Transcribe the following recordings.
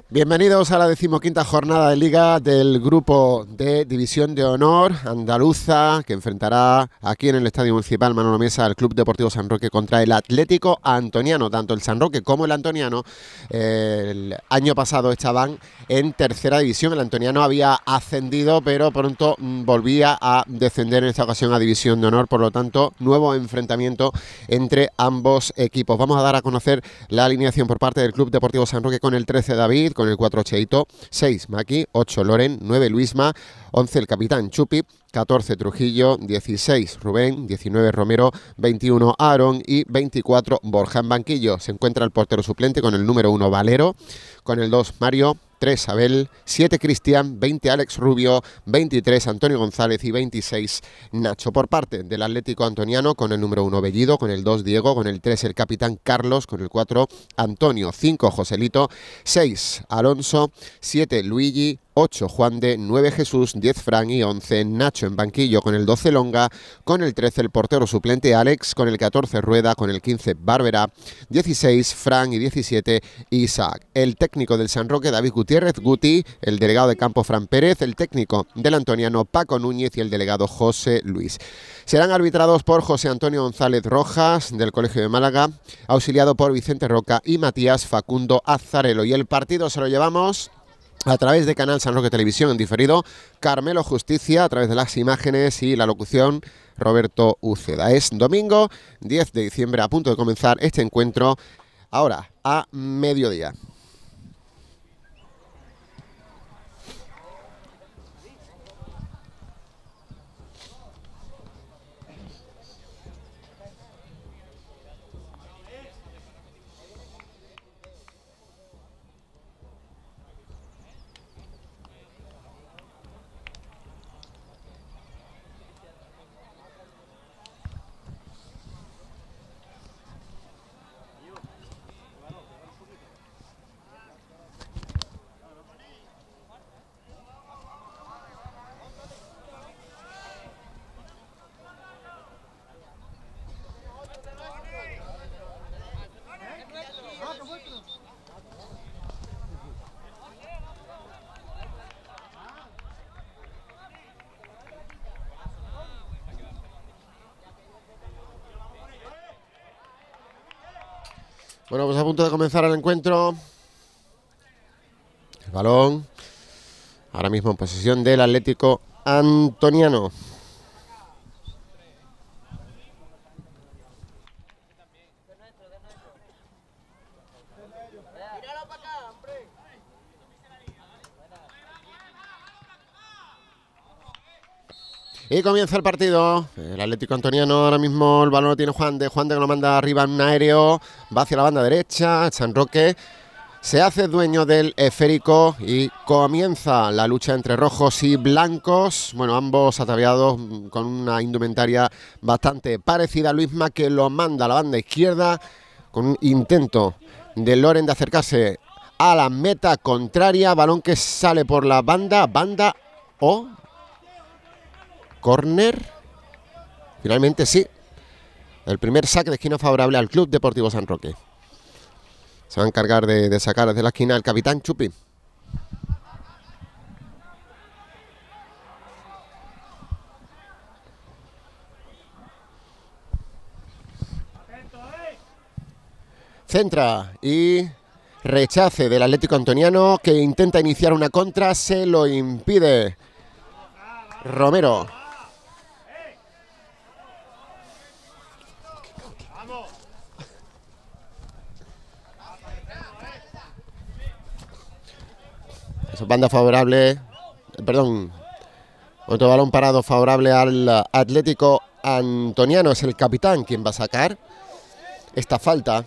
Bienvenidos a la 15ª jornada de Liga del Grupo de División de Honor Andaluza, que enfrentará aquí en el Estadio Municipal Manolo Mesa al Club Deportivo San Roque contra el Atlético Antoniano. Tanto el San Roque como el Antoniano el año pasado estaban en tercera división. El Antoniano había ascendido, pero pronto volvía a descender en esta ocasión a División de Honor. Por lo tanto, nuevo enfrentamiento entre ambos equipos. Vamos a dar a conocer la alineación por parte del Club Deportivo San Roque con el 13 David, con el 4 Cheito, 6 Maki, 8 Loren, 9 Luisma, 11 el capitán Chupi, 14 Trujillo, 16 Rubén, 19 Romero, 21 Aaron y 24 Borja. En banquillo se encuentra el portero suplente con el número 1 Valero, con el 2 Mario, 3 Abel, 7 Cristian, 20 Alex Rubio, 23 Antonio González y 26 Nacho. Por parte del Atlético Antoniano, con el número 1 Bellido, con el 2 Diego, con el 3 el capitán Carlos, con el 4 Antonio, 5 Joselito, 6 Alonso, 7 Luigi, 8 Juan de, 9 Jesús, 10 Fran y 11 Nacho. En banquillo con el 12 Longa, con el 13 el portero suplente Alex, con el 14 Rueda, con el 15 Bárbara, 16 Fran y 17 Isaac. El técnico del San Roque David Gutiérrez Guti, el delegado de campo Fran Pérez, el técnico del Antoniano Paco Núñez y el delegado José Luis. Serán arbitrados por José Antonio González Rojas del Colegio de Málaga, auxiliado por Vicente Roca y Matías Facundo Azzarello. Y el partido se lo llevamos a través de Canal San Roque Televisión en diferido, Carmelo Justicia, a través de las imágenes y la locución Roberto Uceda. Es domingo 10 de diciembre, a punto de comenzar este encuentro, ahora a mediodía. Bueno, pues a punto de comenzar el encuentro. El balón ahora mismo en posesión del Atlético Antoniano. Y comienza el partido. El Atlético Antoniano, ahora mismo el balón lo tiene Juan de que lo manda arriba en un aéreo, va hacia la banda derecha. San Roque se hace dueño del esférico y comienza la lucha entre rojos y blancos. Bueno, ambos ataviados con una indumentaria bastante parecida. Luisma, que lo manda a la banda izquierda con un intento de Loren de acercarse a la meta contraria. Balón que sale por la banda o córner. Finalmente sí. El primer saque de esquina favorable al Club Deportivo San Roque. Se va a encargar de sacar desde la esquina el capitán Chupi. Centra y rechace del Atlético Antoniano, que intenta iniciar una contra, se lo impide Romero. Banda favorable, perdón, otro balón parado favorable al Atlético Antoniano. Es el capitán quien va a sacar esta falta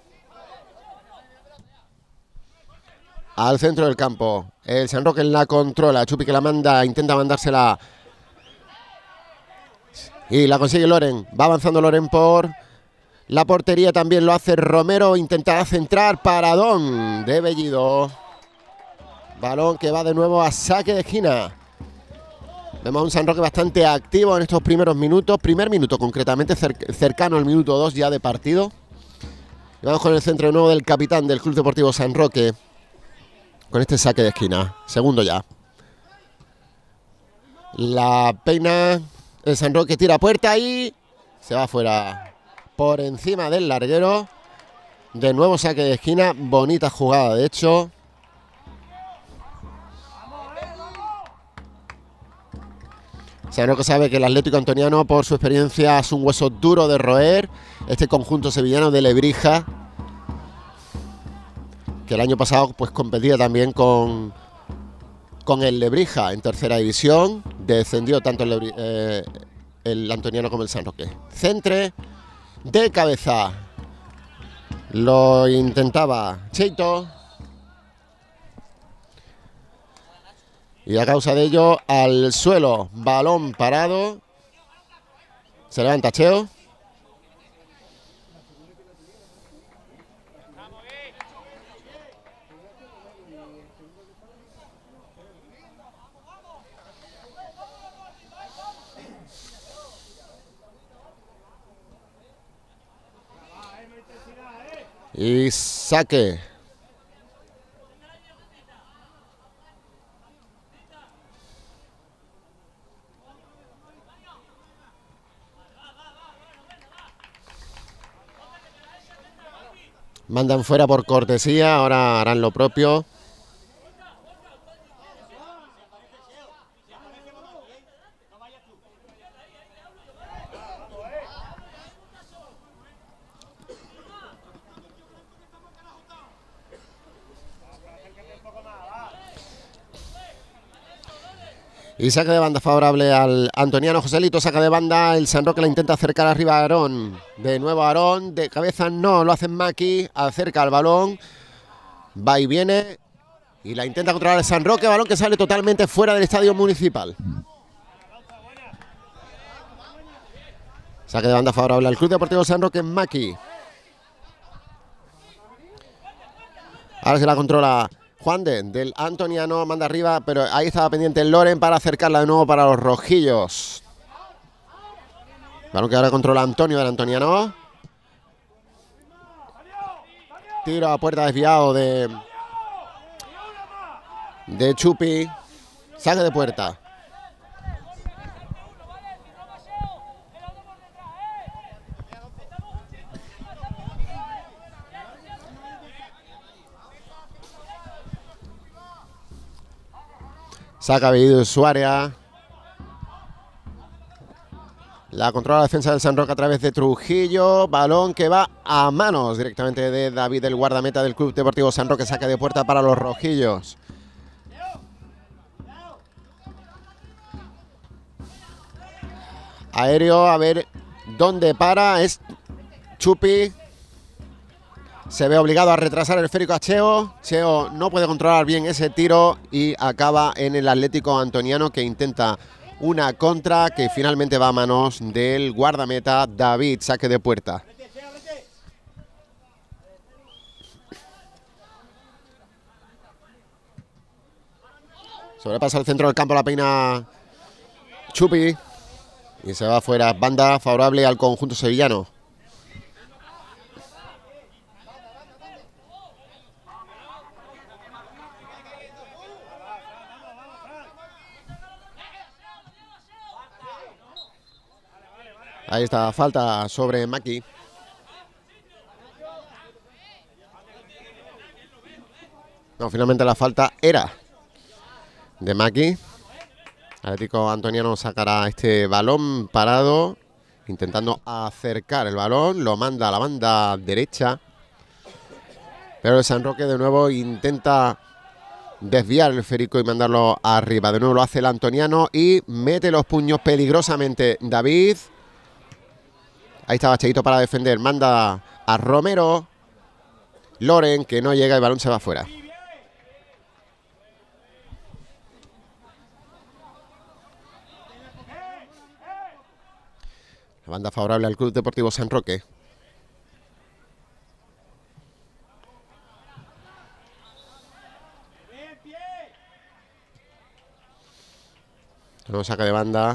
al centro del campo. El San Roque la controla, Chupi que la manda, intenta mandársela y la consigue Loren. Va avanzando Loren por la portería, también lo hace Romero, intenta centrar, paradón de Bellido. Balón que va de nuevo a saque de esquina. Vemos a un San Roque bastante activo en estos primeros minutos. Primer minuto concretamente, cercano al minuto 2 ya de partido. Y vamos con el centro de nuevo del capitán del Club Deportivo San Roque. con este saque de esquina. Segundo ya. La peina el San Roque, tira a puerta y se va fuera por encima del larguero. De nuevo saque de esquina, bonita jugada de hecho. San Roque sabe que el Atlético Antoniano, por su experiencia, es un hueso duro de roer. Este conjunto sevillano de Lebrija, que el año pasado pues competía también con el Lebrija en tercera división. Descendió tanto el Antoniano como el San Roque. Centre de cabeza. Lo intentaba Cheito. Y a causa de ello, al suelo, balón parado. Se levanta Cheo. Y saque. Mandan fuera por cortesía, ahora harán lo propio. Y saca de banda favorable al Antoniano. Joselito saca de banda, el San Roque la intenta acercar arriba a Aarón. De nuevo Aarón, de cabeza no, lo hace Maki, acerca el balón. Va y viene y la intenta controlar el San Roque, balón que sale totalmente fuera del estadio municipal. Saque de banda favorable al Club Deportivo San Roque, Maki. Ahora se la controla Juan del Antoniano, manda arriba, pero ahí estaba pendiente el Loren para acercarla de nuevo para los rojillos. Balón que ahora controla Antonio del Antoniano. Tiro a puerta desviado de Chupi. Saque de puerta. Saca Bellido de su área. La controla la defensa del San Roque a través de Trujillo. Balón que va a manos directamente de David, el guardameta del Club Deportivo San Roque. Saque de puerta para los rojillos. Aéreo, a ver dónde para. Es Chupi. Se ve obligado a retrasar el esférico a Cheo. Cheo no puede controlar bien ese tiro y acaba en el Atlético Antoniano, que intenta una contra que finalmente va a manos del guardameta David. Saque de puerta. Sobrepasa el centro del campo, la peina Chupi y se va afuera. Banda favorable al conjunto sevillano. Ahí está, falta sobre Maki. No, finalmente la falta era de Maki. Atlético Antoniano sacará este balón parado, intentando acercar el balón. Lo manda a la banda derecha. Pero el San Roque de nuevo intenta desviar el esférico y mandarlo arriba. De nuevo lo hace el Antoniano y mete los puños peligrosamente David. Ahí estaba Cheito para defender. Manda a Romero. Loren, que no llega, el balón se va afuera. La banda favorable al Club Deportivo San Roque. No saca de banda.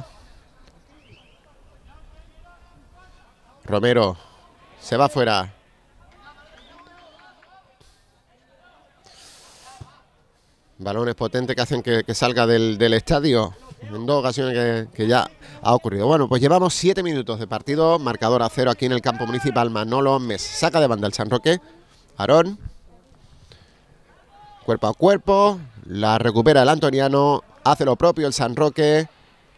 Romero se va afuera. Balones potentes que hacen que salga del estadio. En 2 ocasiones que ya ha ocurrido. Bueno, pues llevamos 7 minutos de partido. Marcador a 0 aquí en el campo municipal. Manolo Mes saca de banda el San Roque. Aarón. Cuerpo a cuerpo. La recupera el antoniano. Hace lo propio el San Roque.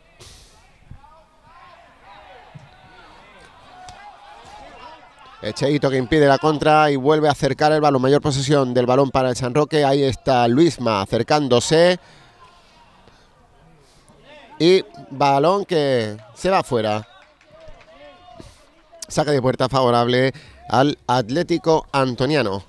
Echeito que impide la contra y vuelve a acercar el balón. Mayor posesión del balón para el San Roque. Ahí está Luisma acercándose. Y balón que se va fuera. Saque de puerta favorable al Atlético Antoniano.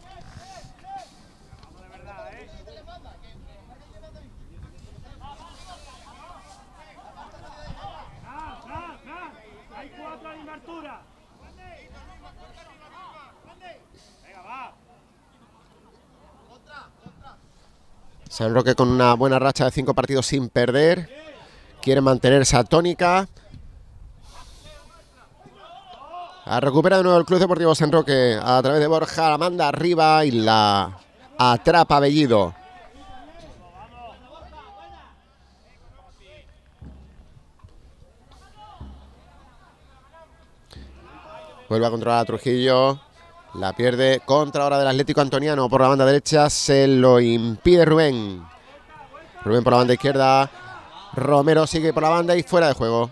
San Roque con una buena racha de 5 partidos sin perder. Quiere mantener esa tónica. Recupera de nuevo el Club Deportivo San Roque a través de Borja. La manda arriba y la atrapa Bellido. Vuelve a controlar a Trujillo. La pierde contra ahora del Atlético Antoniano por la banda derecha. Se lo impide Rubén. Rubén por la banda izquierda. Romero sigue por la banda y fuera de juego.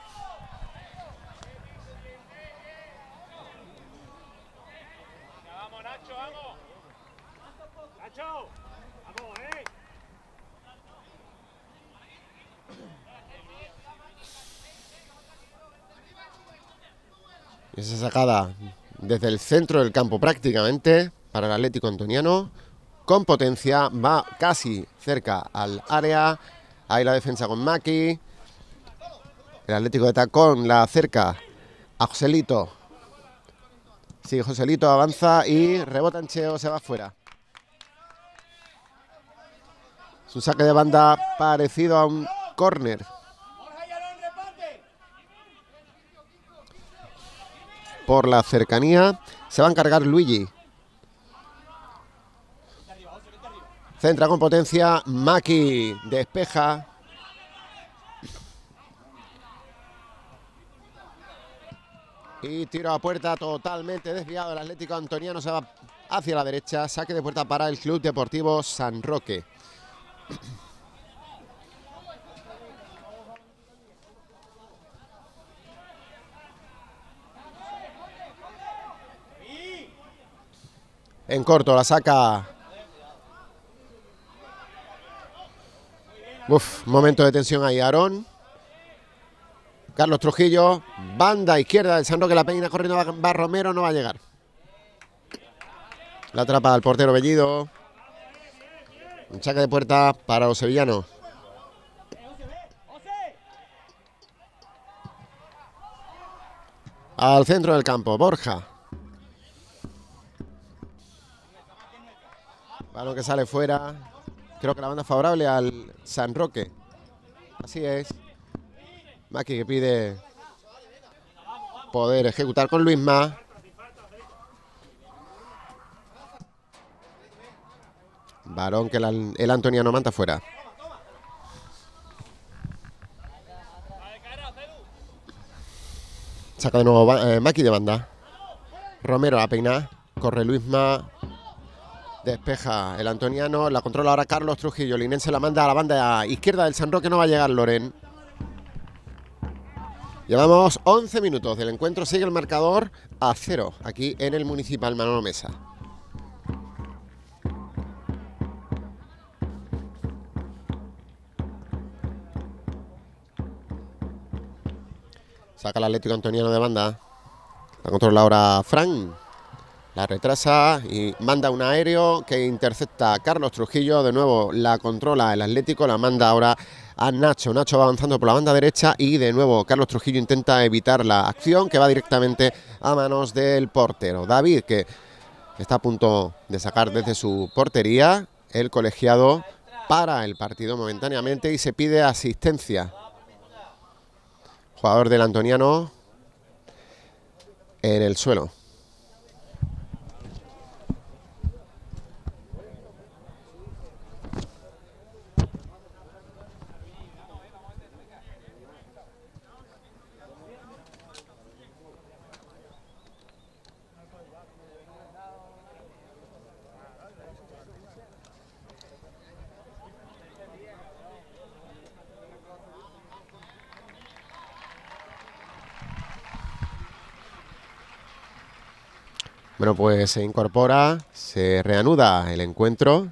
Y esa sacada desde el centro del campo prácticamente para el Atlético Antoniano. Con potencia, va casi cerca al área. Ahí la defensa con Maki. El Atlético de Tacón la acerca a Joselito. Sigue Joselito, avanza y rebota en Cheo, se va fuera. Es un saque de banda parecido a un córner. Por la cercanía se va a encargar Luigi. Centra con potencia, Maki despeja. Y tiro a puerta totalmente desviado. El Atlético Antoniano se va hacia la derecha. Saque de puerta para el Club Deportivo San Roque. En corto la saca. Momento de tensión ahí, Aarón. Carlos Trujillo, banda izquierda del San Roque, la peina corriendo, va Romero, no va a llegar. La atrapa al portero Bellido. Un saque de puerta para los sevillanos. Al centro del campo, Borja. Balón que sale fuera. Creo que la banda favorable al San Roque. Así es. Maki que pide poder ejecutar con Luisma. Balón que el antoniano manda fuera. Saca de nuevo Maki de banda. Romero a peinar. Corre Luisma. Despeja el antoniano. La controla ahora Carlos Trujillo. Linense la manda a la banda izquierda del San Roque. No va a llegar Loren. Llevamos 11 minutos del encuentro. Sigue el marcador a 0 aquí en el Municipal Manolo Mesa. Saca el Atlético Antoniano de banda. La controla ahora Fran. La retrasa y manda un aéreo que intercepta a Carlos Trujillo. De nuevo la controla el Atlético. La manda ahora a Nacho. Nacho va avanzando por la banda derecha y de nuevo Carlos Trujillo intenta evitar la acción que va directamente a manos del portero. David, que está a punto de sacar desde su portería. El colegiado para el partido momentáneamente y se pide asistencia. Jugador del antoniano en el suelo. Bueno, pues se incorpora, se reanuda el encuentro.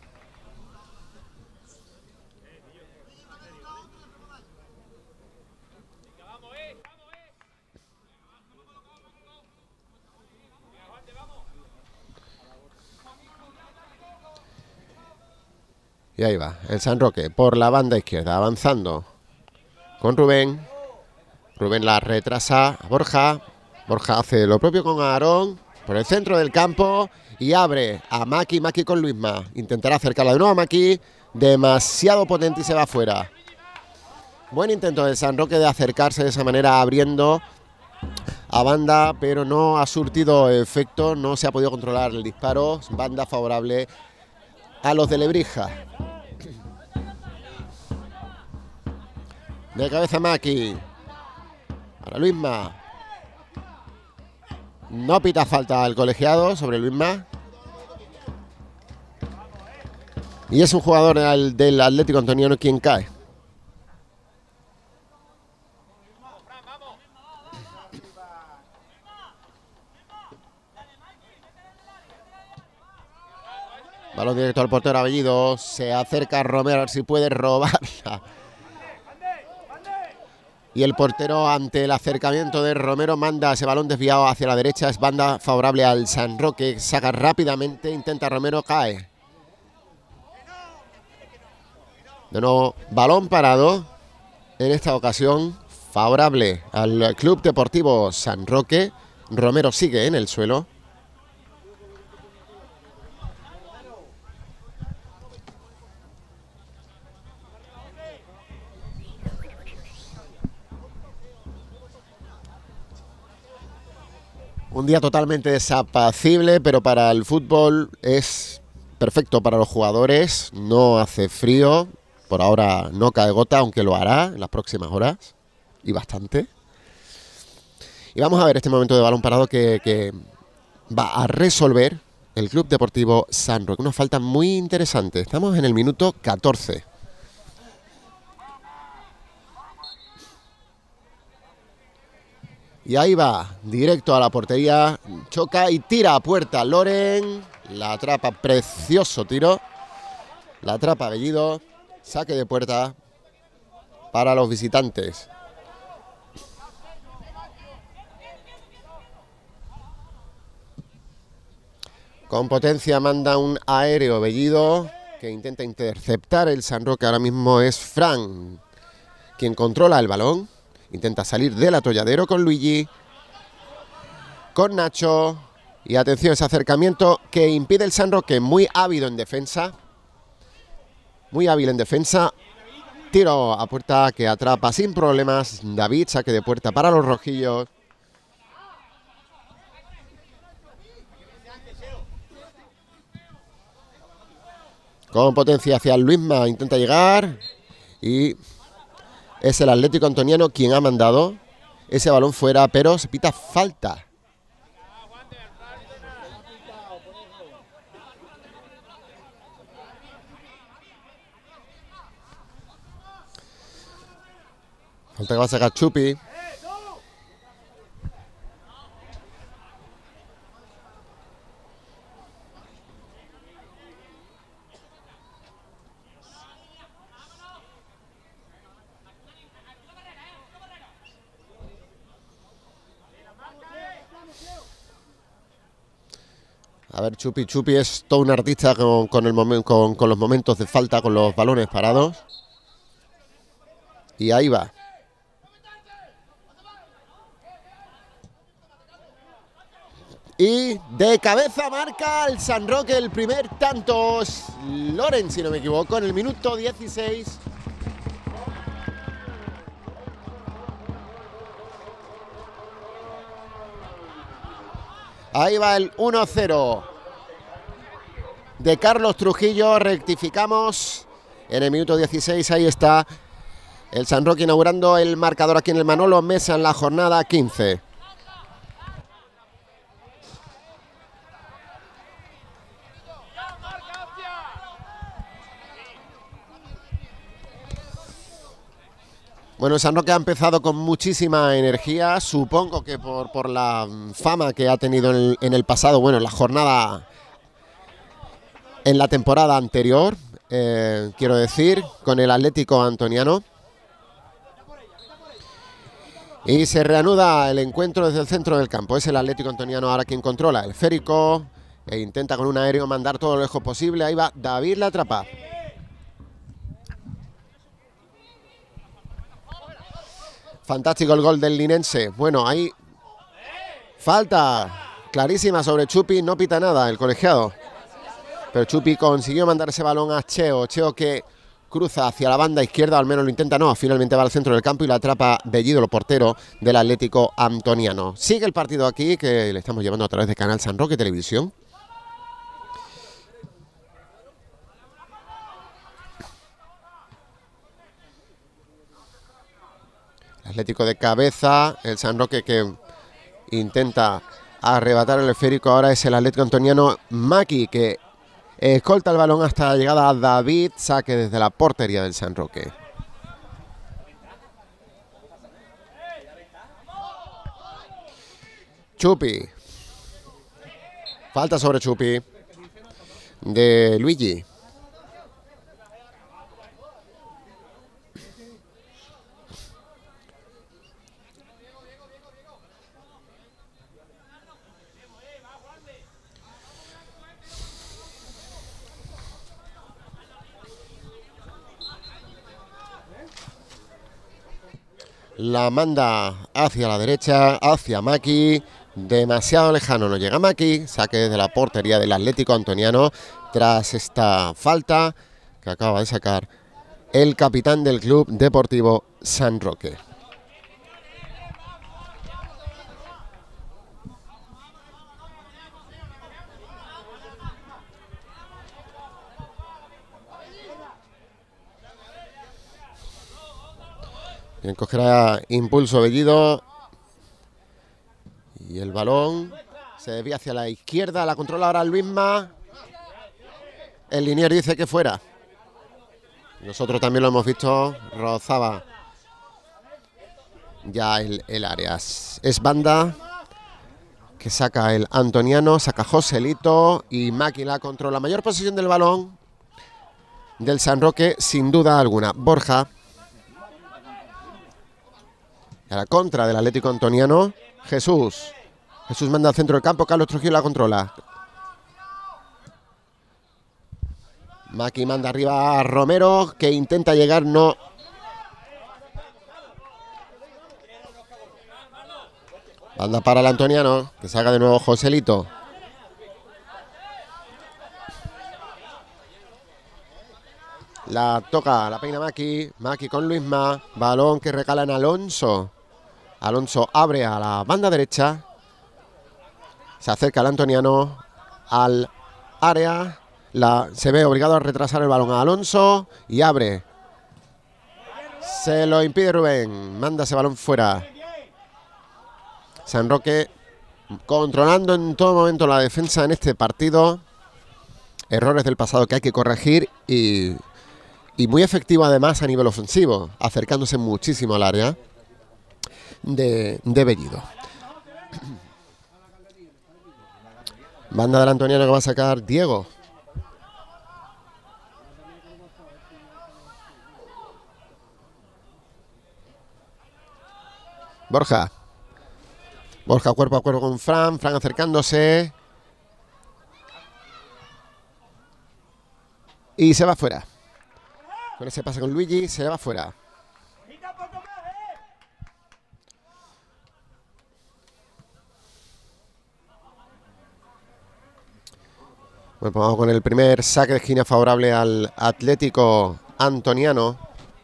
Y ahí va, el San Roque por la banda izquierda, avanzando con Rubén. Rubén la retrasa a Borja. Borja hace lo propio con Aarón por el centro del campo y abre a Maki. Maki con Luisma. Intentará acercarla de nuevo a Maki. Demasiado potente y se va afuera. Buen intento del San Roque de acercarse de esa manera, abriendo a banda, pero no ha surtido efecto. No se ha podido controlar el disparo. Banda favorable a los de Lebrija. De cabeza Maki. Para Luisma. No pita falta al colegiado sobre Luisma. Y es un jugador del Atlético Antoniano quien cae. Balón directo al portero Abellido. Se acerca Romero a ver si puede robarla. Y el portero, ante el acercamiento de Romero, manda ese balón desviado hacia la derecha. Es banda favorable al San Roque. Saca rápidamente, intenta Romero, cae. De nuevo, balón parado. En esta ocasión, favorable al Club Deportivo San Roque. Romero sigue en el suelo. Un día totalmente desapacible, pero para el fútbol es perfecto para los jugadores. No hace frío, por ahora no cae gota, aunque lo hará en las próximas horas, y bastante. Y vamos a ver este momento de balón parado que va a resolver el Club Deportivo San Roque. Una falta muy interesante. Estamos en el minuto 14. Y ahí va, directo a la portería, choca y tira a puerta Loren, la atrapa, precioso tiro, la atrapa Bellido, saque de puerta para los visitantes. Con potencia manda un aéreo Bellido que intenta interceptar el San Roque. Ahora mismo es Fran quien controla el balón. Intenta salir del atolladero con Luigi, con Nacho. Y atención, ese acercamiento que impide el San Roque, muy ávido en defensa. Muy hábil en defensa. Tiro a puerta que atrapa sin problemas David, saque de puerta para los rojillos. Con potencia hacia Luisma, intenta llegar. Y es el Atlético Antoniano quien ha mandado ese balón fuera, pero se pita falta. Falta que va a sacar Chupi. A ver, Chupi es todo un artista con los momentos de falta, con los balones parados. Y ahí va. Y de cabeza marca el San Roque el primer tanto. Loren, si no me equivoco, en el minuto 16. Ahí va el 1-0 de Carlos Trujillo. Rectificamos en el minuto 16. Ahí está el San Roque inaugurando el marcador aquí en el Manolo Mesa en la jornada 15. Bueno, el San Roque ha empezado con muchísima energía, supongo que por la fama que ha tenido en el pasado, bueno, en la jornada, en la temporada anterior, quiero decir, con el Atlético Antoniano. Y se reanuda el encuentro desde el centro del campo. Es el Atlético Antoniano ahora quien controla el esférico e intenta con un aéreo mandar todo lo lejos posible. Ahí va David, la atrapa. Fantástico el gol del linense. Bueno, ahí falta clarísima sobre Chupi, no pita nada el colegiado. Pero Chupi consiguió mandar ese balón a Cheo. Cheo que cruza hacia la banda izquierda, al menos lo intenta, no, finalmente va al centro del campo y la atrapa Bellido, el portero del Atlético Antoniano. Sigue el partido aquí, que le estamos llevando a través de Canal San Roque Televisión. El Atlético de cabeza, el San Roque que intenta arrebatar el esférico, ahora es el Atlético Antoniano. Maki que escolta el balón hasta la llegada a David, saque desde la portería del San Roque. Chupi. Falta sobre Chupi de Luigi. La manda hacia la derecha, hacia Maki, demasiado lejano, no llega Maki, saque desde la portería del Atlético Antoniano tras esta falta que acaba de sacar el capitán del Club Deportivo San Roque. Bien, cogerá impulso Bellido y el balón se desvía hacia la izquierda, la controla ahora Luisma. El liniero dice que fuera. Nosotros también lo hemos visto, rozaba ya el área. Es banda que saca el Antoniano, saca Joselito y Maki la controla. Mayor posesión del balón del San Roque, sin duda alguna. Borja. A la contra del Atlético Antoniano, Jesús. Jesús manda al centro del campo, Carlos Trujillo la controla. Maki manda arriba a Romero, que intenta llegar, no. Banda para el Antoniano, que saca de nuevo Joselito. La toca, la peina Maki. Maki con Luisma. Balón que recala en Alonso. Alonso abre a la banda derecha. Se acerca el Antoniano al área. Se ve obligado a retrasar el balón a Alonso y abre. Se lo impide Rubén. Manda ese balón fuera. San Roque controlando en todo momento la defensa en este partido. Errores del pasado que hay que corregir y muy efectivo además a nivel ofensivo, acercándose muchísimo al área de Bellido. Banda del Antoniano que va a sacar Diego. Borja. Borja cuerpo a cuerpo con Fran. Fran acercándose. Y se va fuera. Con ese pase con Luigi se va fuera. Bueno, pues vamos con el primer saque de esquina favorable al Atlético Antoniano.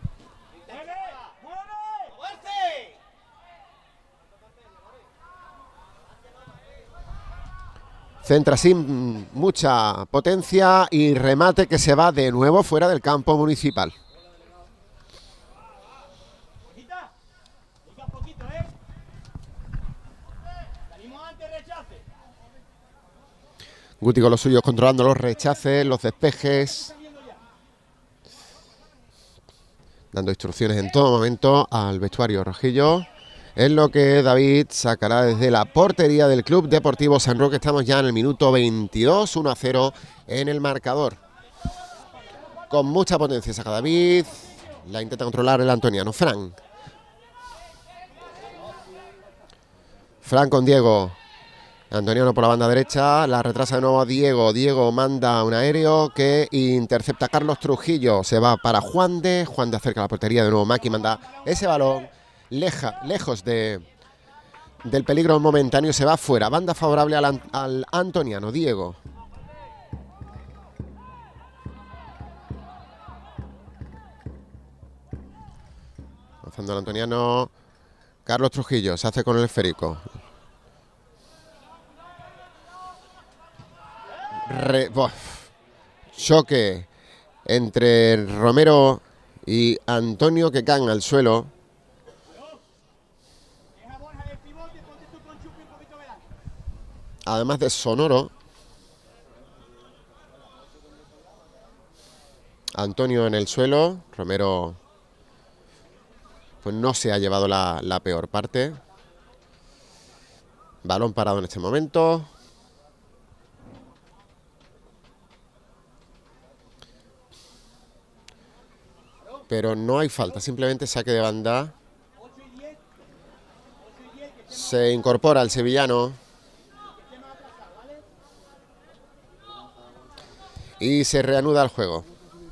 Centra sin mucha potencia y remate que se va de nuevo fuera del campo municipal. Guti con los suyos controlando los rechaces, los despejes. dando instrucciones en todo momento al vestuario rojillo. Es lo que David sacará desde la portería del Club Deportivo San Roque. Estamos ya en el minuto 22, 1-0 en el marcador. Con mucha potencia saca David. La intenta controlar el antoniano. Fran con Diego. Antoniano por la banda derecha. La retrasa de nuevo a Diego. Diego manda un aéreo que intercepta a Carlos Trujillo. Se va para Juan de. Juan de acerca a la portería. De nuevo Maki manda ese balón lejos del peligro momentáneo. Se va fuera. Banda favorable al antoniano. Diego. Avanzando el antoniano. Carlos Trujillo se hace con el esférico. Choque entre Romero y Antonio, que caen al suelo. Además de sonoro. Antonio en el suelo. Romero pues no se ha llevado la peor parte. Balón parado en este momento. Pero no hay falta, simplemente saque de banda. Se incorpora el sevillano. Y se reanuda el juego.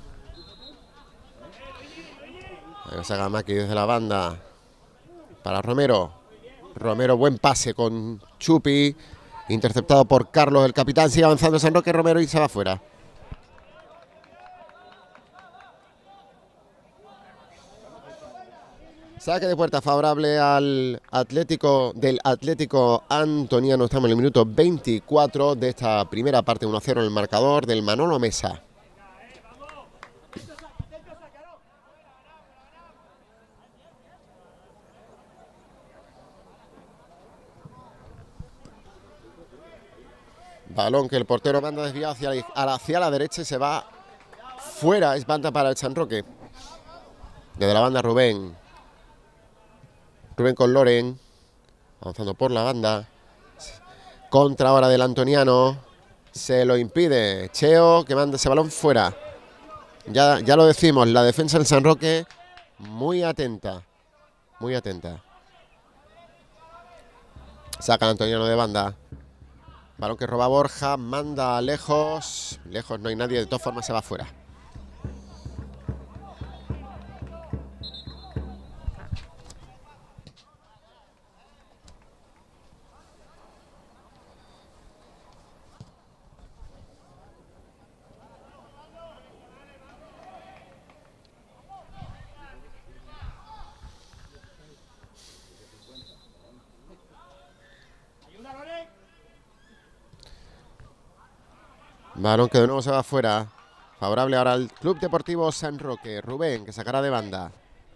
Ahí saca Maki desde la banda para Romero. Romero, buen pase con Chupi. Interceptado por Carlos, el capitán. Sigue avanzando San Roque, Romero, y se va fuera. Saque de puerta favorable al Atlético Antoniano. Estamos en el minuto 24 de esta primera parte, 1-0 en el marcador del Manolo Mesa. Balón que el portero manda desviado hacia la derecha y se va fuera. Es banda para el San Roque. Desde la banda Rubén. Rubén con Loren. Avanzando por la banda. Contra ahora del antoniano. Se lo impide Cheo, que manda ese balón fuera. Ya lo decimos, la defensa del San Roque muy atenta. Muy atenta. Saca el antoniano de banda. Balón que roba Borja, manda lejos. Lejos no hay nadie, de todas formas se va fuera. Balón que de nuevo se va fuera. Favorable ahora al Club Deportivo San Roque. Rubén, que sacará de banda.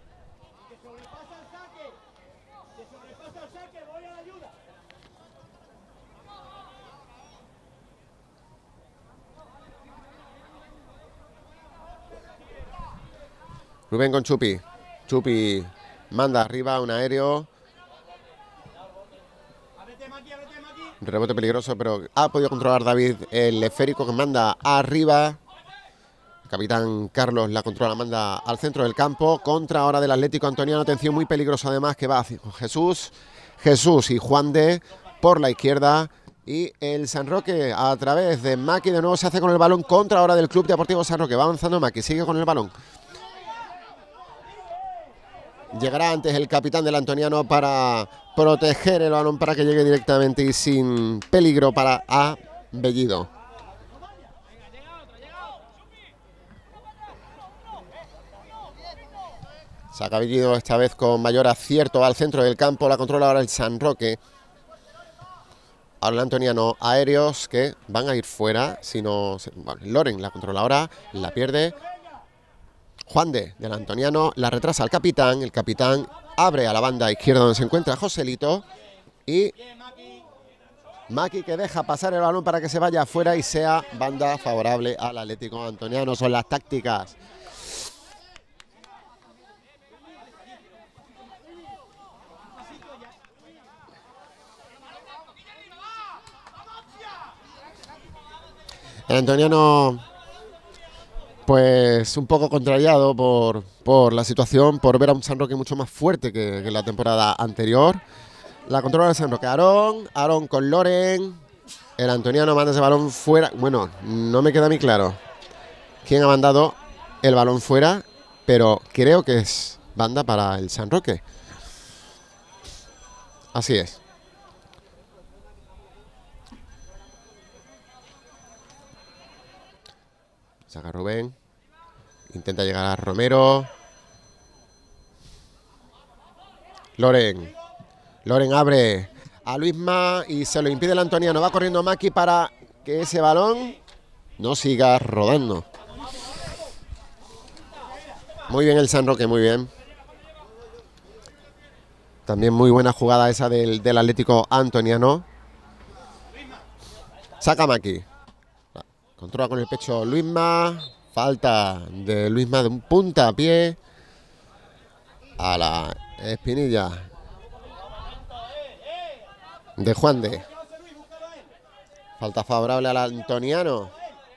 Rubén con Chupi. Chupi manda arriba un aéreo. Rebote peligroso, pero ha podido controlar David el esférico que manda arriba. El capitán Carlos la controla, manda al centro del campo. Contra ahora del Atlético Antoniano. Atención, muy peligroso además, que va hacia Jesús y Juan de por la izquierda. Y el San Roque a través de Maki de nuevo se hace con el balón. Contra ahora del Club Deportivo San Roque. Va avanzando Maki, sigue con el balón. Llegará antes el capitán del antoniano para proteger el balón para que llegue directamente y sin peligro para Bellido. Saca Bellido esta vez con mayor acierto al centro del campo. La controla ahora el San Roque. Ahora el antoniano, aéreos que van a ir fuera. Si no, bueno, Loren la controla ahora, la pierde. Juan de del antoniano la retrasa al capitán. El capitán abre a la banda izquierda donde se encuentra Joselito. Y Maki, que deja pasar el balón para que se vaya afuera y sea banda favorable al Atlético Antoniano. Son las tácticas El antoniano, pues un poco contrariado por la situación, por ver a un San Roque mucho más fuerte que la temporada anterior. La controla el San Roque. Aarón con Loren. El antoniano manda ese balón fuera. Bueno, no me queda muy claro quién ha mandado el balón fuera, pero creo que es banda para el San Roque. Así es. Saca Rubén. Intenta llegar a Romero. Loren abre a Luisma y se lo impide el antoniano. Va corriendo Maki para que ese balón no siga rodando. Muy bien el San Roque, muy bien. También muy buena jugada esa del Atlético antoniano. Saca Maki. Controla con el pecho Luisma. Falta de Luisma de un puntapié a la espinilla de Juan de. Falta favorable al antoniano.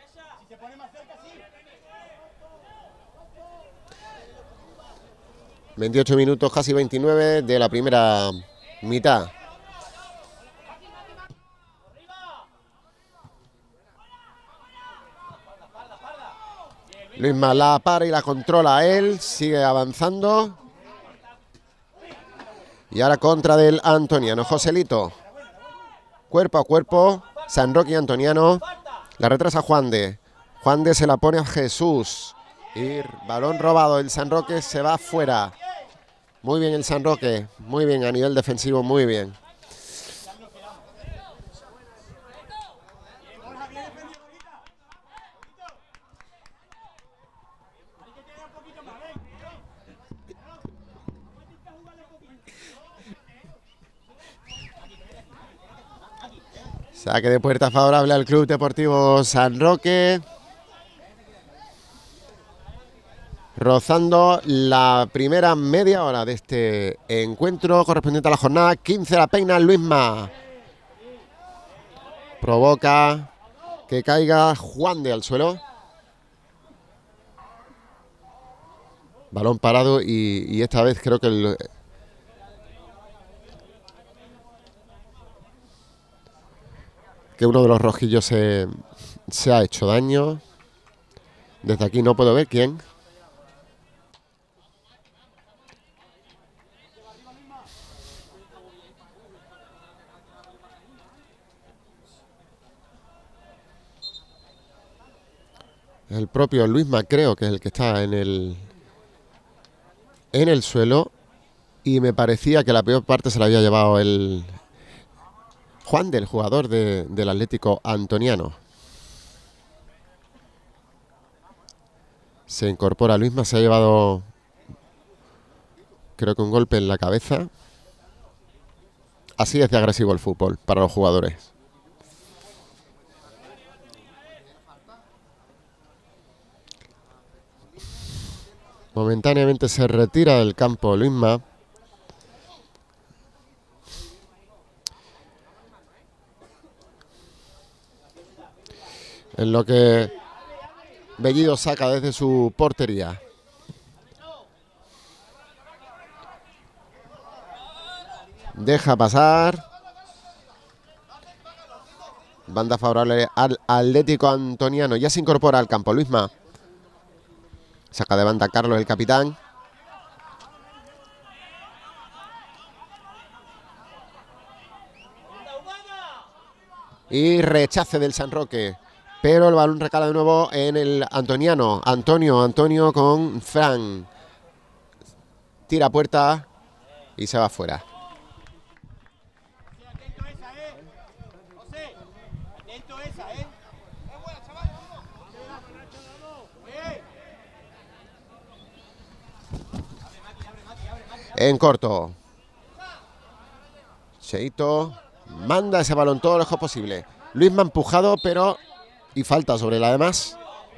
...28 minutos, casi 29 de la primera mitad. Luisma la para y la controla él. Sigue avanzando. Y ahora contra del antoniano. Joselito. Cuerpo a cuerpo. San Roque y antoniano. La retrasa Juan de. Juan de se la pone a Jesús. Y balón robado. El San Roque se va fuera. Muy bien el San Roque. Muy bien a nivel defensivo. Muy bien. Saque de puerta favorable al Club Deportivo San Roque. Rozando la primera media hora de este encuentro correspondiente a la jornada 15. La peina Luisma. Provoca que caiga Juan de al suelo. Balón parado y esta vez creo que uno de los rojillos se ha hecho daño. Desde aquí no puedo ver quién. El propio Luisma creo que es el que está en el suelo. Y me parecía que la peor parte se la había llevado el Juan del jugador del Atlético antoniano. Se incorpora Luisma, se ha llevado creo que un golpe en la cabeza. Así es de agresivo el fútbol para los jugadores. Momentáneamente se retira del campo Luisma. En lo que Bellido saca desde su portería. Deja pasar. Banda favorable al Atlético antoniano. Ya se incorpora al campo Luisma. Saca de banda Carlos, el capitán. Y rechace del San Roque. Pero el balón recala de nuevo en el antoniano. Antonio con Fran. Tira a puerta y se va fuera. En corto. Cheito manda ese balón todo lo lejos posible. Luisma empujado, pero... y falta sobre la demás.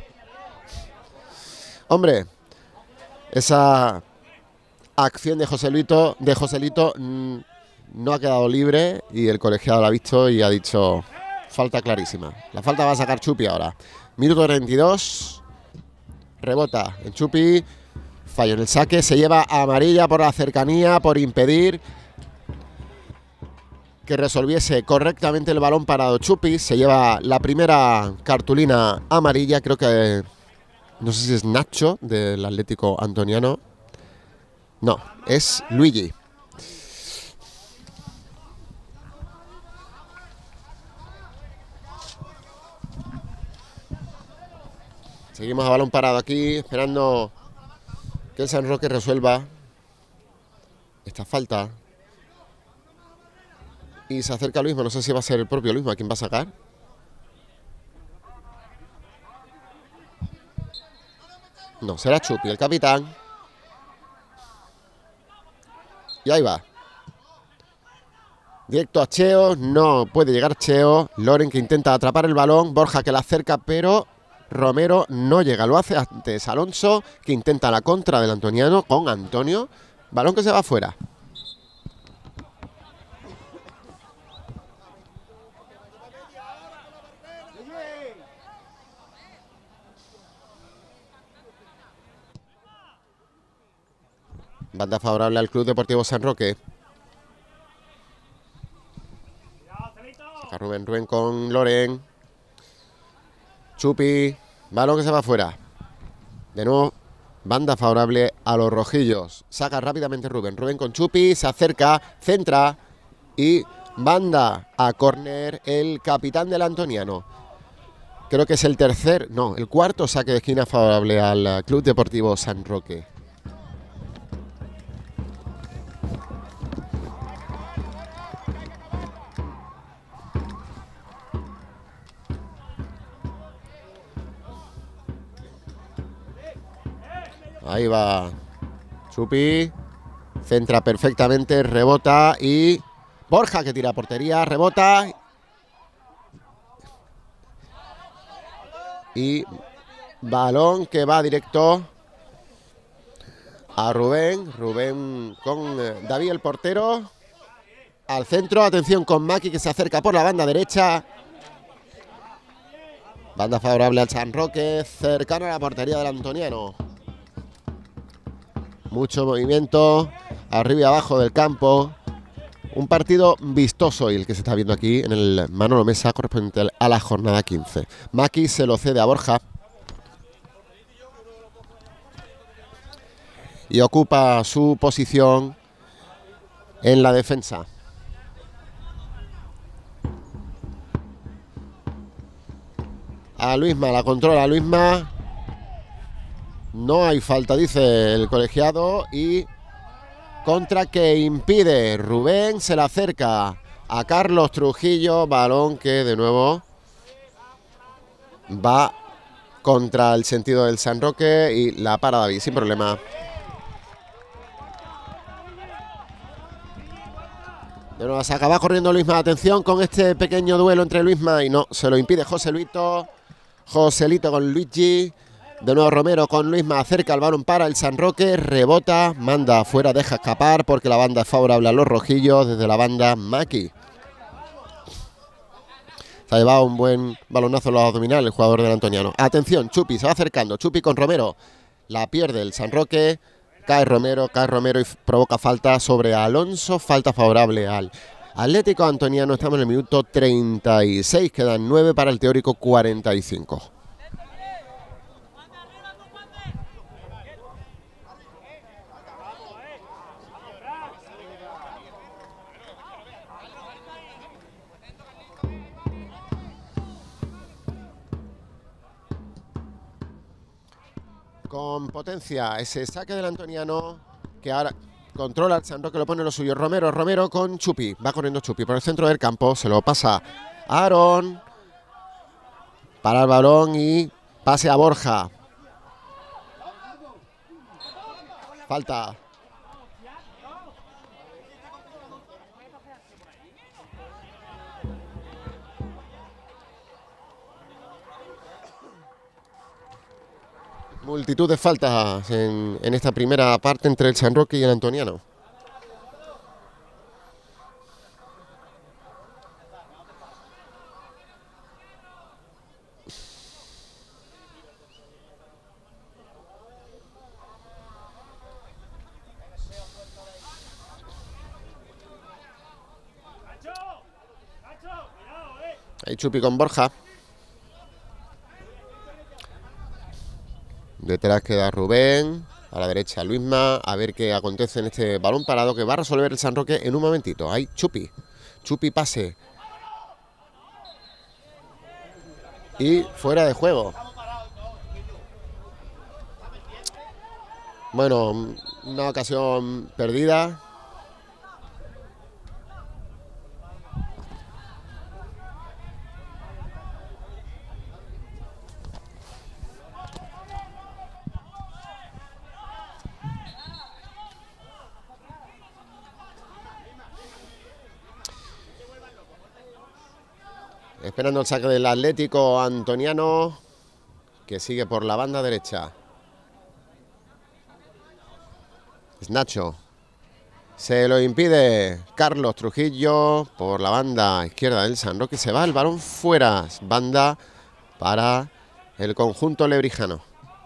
Hombre, esa acción de Joselito no ha quedado libre y el colegiado la ha visto y ha dicho falta clarísima. La falta va a sacar Chupi ahora. Minuto 32. Rebota en Chupi. Fallo en el saque. Se lleva amarilla por la cercanía, por impedir que resolviese correctamente el balón parado. Chupi se lleva la primera cartulina amarilla. Creo que... no sé si es Nacho del Atlético Antoniano. No, es Luigi. Seguimos a balón parado aquí, esperando que el San Roque resuelva esta falta. Y se acerca Luisma, no sé si va a ser el propio Luisma quien va a sacar. No, será Chupi, el capitán. Y ahí va. Directo a Cheo, no puede llegar Cheo. Loren que intenta atrapar el balón, Borja que la acerca, pero Romero no llega. Lo hace antes Alonso, que intenta la contra del antoniano con Antonio. Balón que se va afuera. Banda favorable al Club Deportivo San Roque. Rubén con Loren. Chupi. Balón que se va afuera. De nuevo, banda favorable a los rojillos. Saca rápidamente Rubén. Rubén con Chupi. Se acerca. Centra. Y banda a córner el capitán del antoniano. Creo que es el el cuarto saque de esquina favorable al Club Deportivo San Roque. Ahí va Chupi. Centra perfectamente, rebota y Borja que tira a portería, rebota. Y balón que va directo a Rubén. Rubén con David el portero. Al centro, atención con Maki que se acerca por la banda derecha. Banda favorable al San Roque, cercano a la portería del antoniano. Mucho movimiento, arriba y abajo del campo. Un partido vistoso y el que se está viendo aquí en el Manolo Mesa correspondiente a la jornada 15. Maki se lo cede a Borja. Y ocupa su posición en la defensa. A Luisma, la controla Luisma. No hay falta, dice el colegiado. Y contra que impide Rubén, se la acerca a Carlos Trujillo. Balón que de nuevo va contra el sentido del San Roque y la para David sin problema. De nuevo se acaba corriendo Luisma. Atención con este pequeño duelo entre Luisma y no, se lo impide Joselito. Joselito con Luigi. De nuevo Romero con Luisma, acerca el balón para el San Roque, rebota, manda afuera, deja escapar porque la banda es favorable a los rojillos desde la banda Maki. Se ha llevado un buen balonazo en los abdominales el jugador del antoniano. Atención, Chupi se va acercando, Chupi con Romero, la pierde el San Roque, cae Romero y provoca falta sobre Alonso, falta favorable al Atlético Antoniano. Estamos en el minuto 36, quedan 9 para el teórico 45. Con potencia ese saque del antoniano que ahora controla el San Roque, lo pone lo suyo. Romero con Chupi, va corriendo Chupi por el centro del campo, se lo pasa a Aarón para el balón y pase a Borja. Falta. Multitud de faltas en esta primera parte entre el San Roque y el antoniano. Ahí Chupi con Borja. Detrás queda Rubén. A la derecha Luisma. A ver qué acontece en este balón parado que va a resolver el San Roque en un momentito. Ahí Chupi. Chupi pase. Y fuera de juego. Bueno, una ocasión perdida. Esperando el saque del Atlético Antoniano, que sigue por la banda derecha. Es Nacho. Se lo impide Carlos Trujillo por la banda izquierda del San Roque. Se va el balón fuera. Banda para el conjunto lebrijano.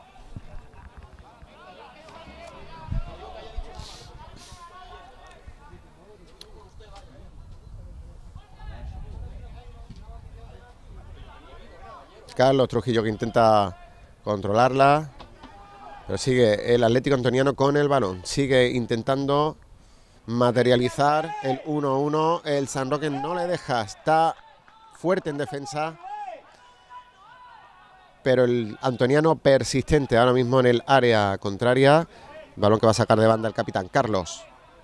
Carlos Trujillo que intenta controlarla, pero sigue el Atlético Antoniano con el balón. Sigue intentando materializar el 1-1. El San Roque no le deja, está fuerte en defensa, pero el antoniano persistente ahora mismo en el área contraria. Balón que va a sacar de banda el capitán Carlos.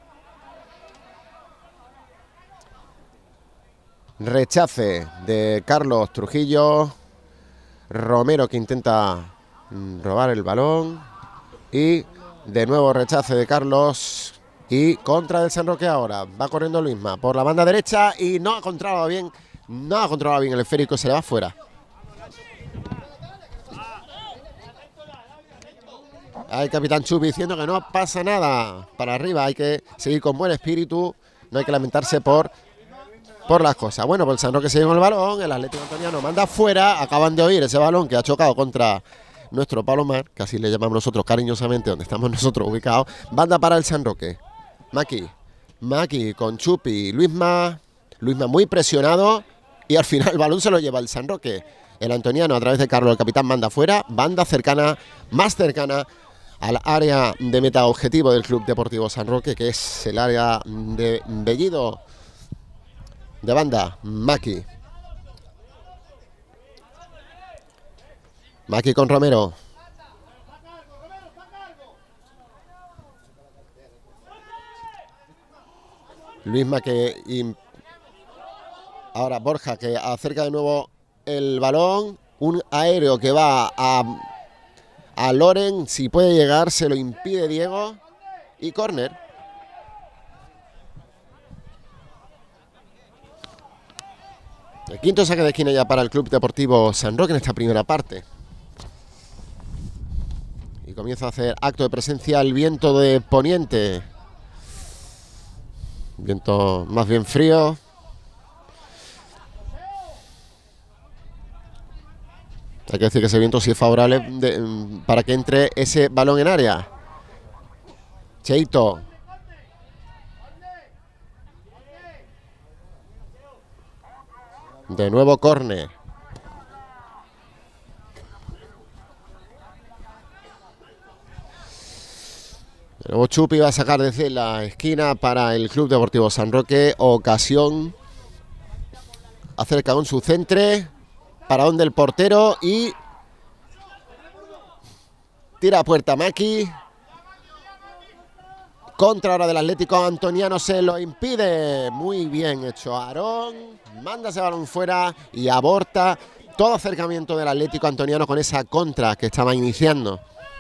Rechace de Carlos Trujillo. Romero que intenta robar el balón. Y de nuevo rechace de Carlos. Y contra del San Roque ahora. Va corriendo Luisma por la banda derecha y no ha controlado bien. No ha controlado bien el esférico. Se le va fuera. Hay capitán Chupi diciendo que no pasa nada. Para arriba hay que seguir con buen espíritu. No hay que lamentarse por las cosas. Bueno, pues el San Roque sigue con el balón. El Atlético Antoniano manda fuera. Acaban de oír ese balón que ha chocado contra nuestro Palomar, que así le llamamos nosotros cariñosamente, donde estamos nosotros ubicados. Banda para el San Roque. Maki con Chupi. Luisma muy presionado. Y al final el balón se lo lleva el San Roque. El antoniano a través de Carlos, el capitán, manda fuera. Banda cercana, más cercana al área de meta objetivo del Club Deportivo San Roque, que es el área de Bellido. De banda, Maki con Romero. Luisma que... Ahora Borja que acerca de nuevo el balón. Un aéreo que va a Loren. Si puede llegar, se lo impide Diego. Y córner. El quinto saque de esquina ya para el Club Deportivo San Roque en esta primera parte. Y comienza a hacer acto de presencia el viento de poniente. Viento más bien frío. Hay que decir que ese viento sí es favorable para que entre ese balón en área. Cheito. De nuevo córner. De nuevo Chupi va a sacar desde la esquina para el Club Deportivo San Roque. Ocasión. Acerca con su centre. Paradón del portero y tira a puerta Maki. Contra ahora del Atlético Antoniano, se lo impide. Muy bien hecho Aarón. Manda ese balón fuera y aborta todo acercamiento del Atlético Antoniano con esa contra que estaba iniciando.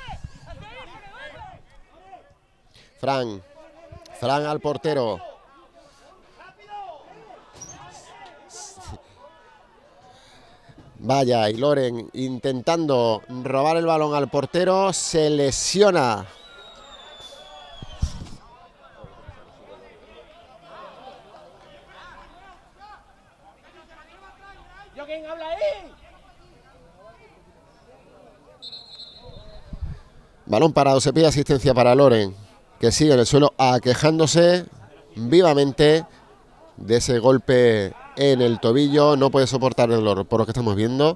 Fran al portero. Vaya, y Loren intentando robar el balón al portero, se lesiona. ¿Quién habla ahí? Balón parado, se pide asistencia para Loren, que sigue en el suelo aquejándose vivamente de ese golpe en el tobillo, no puede soportar el dolor, por lo que estamos viendo.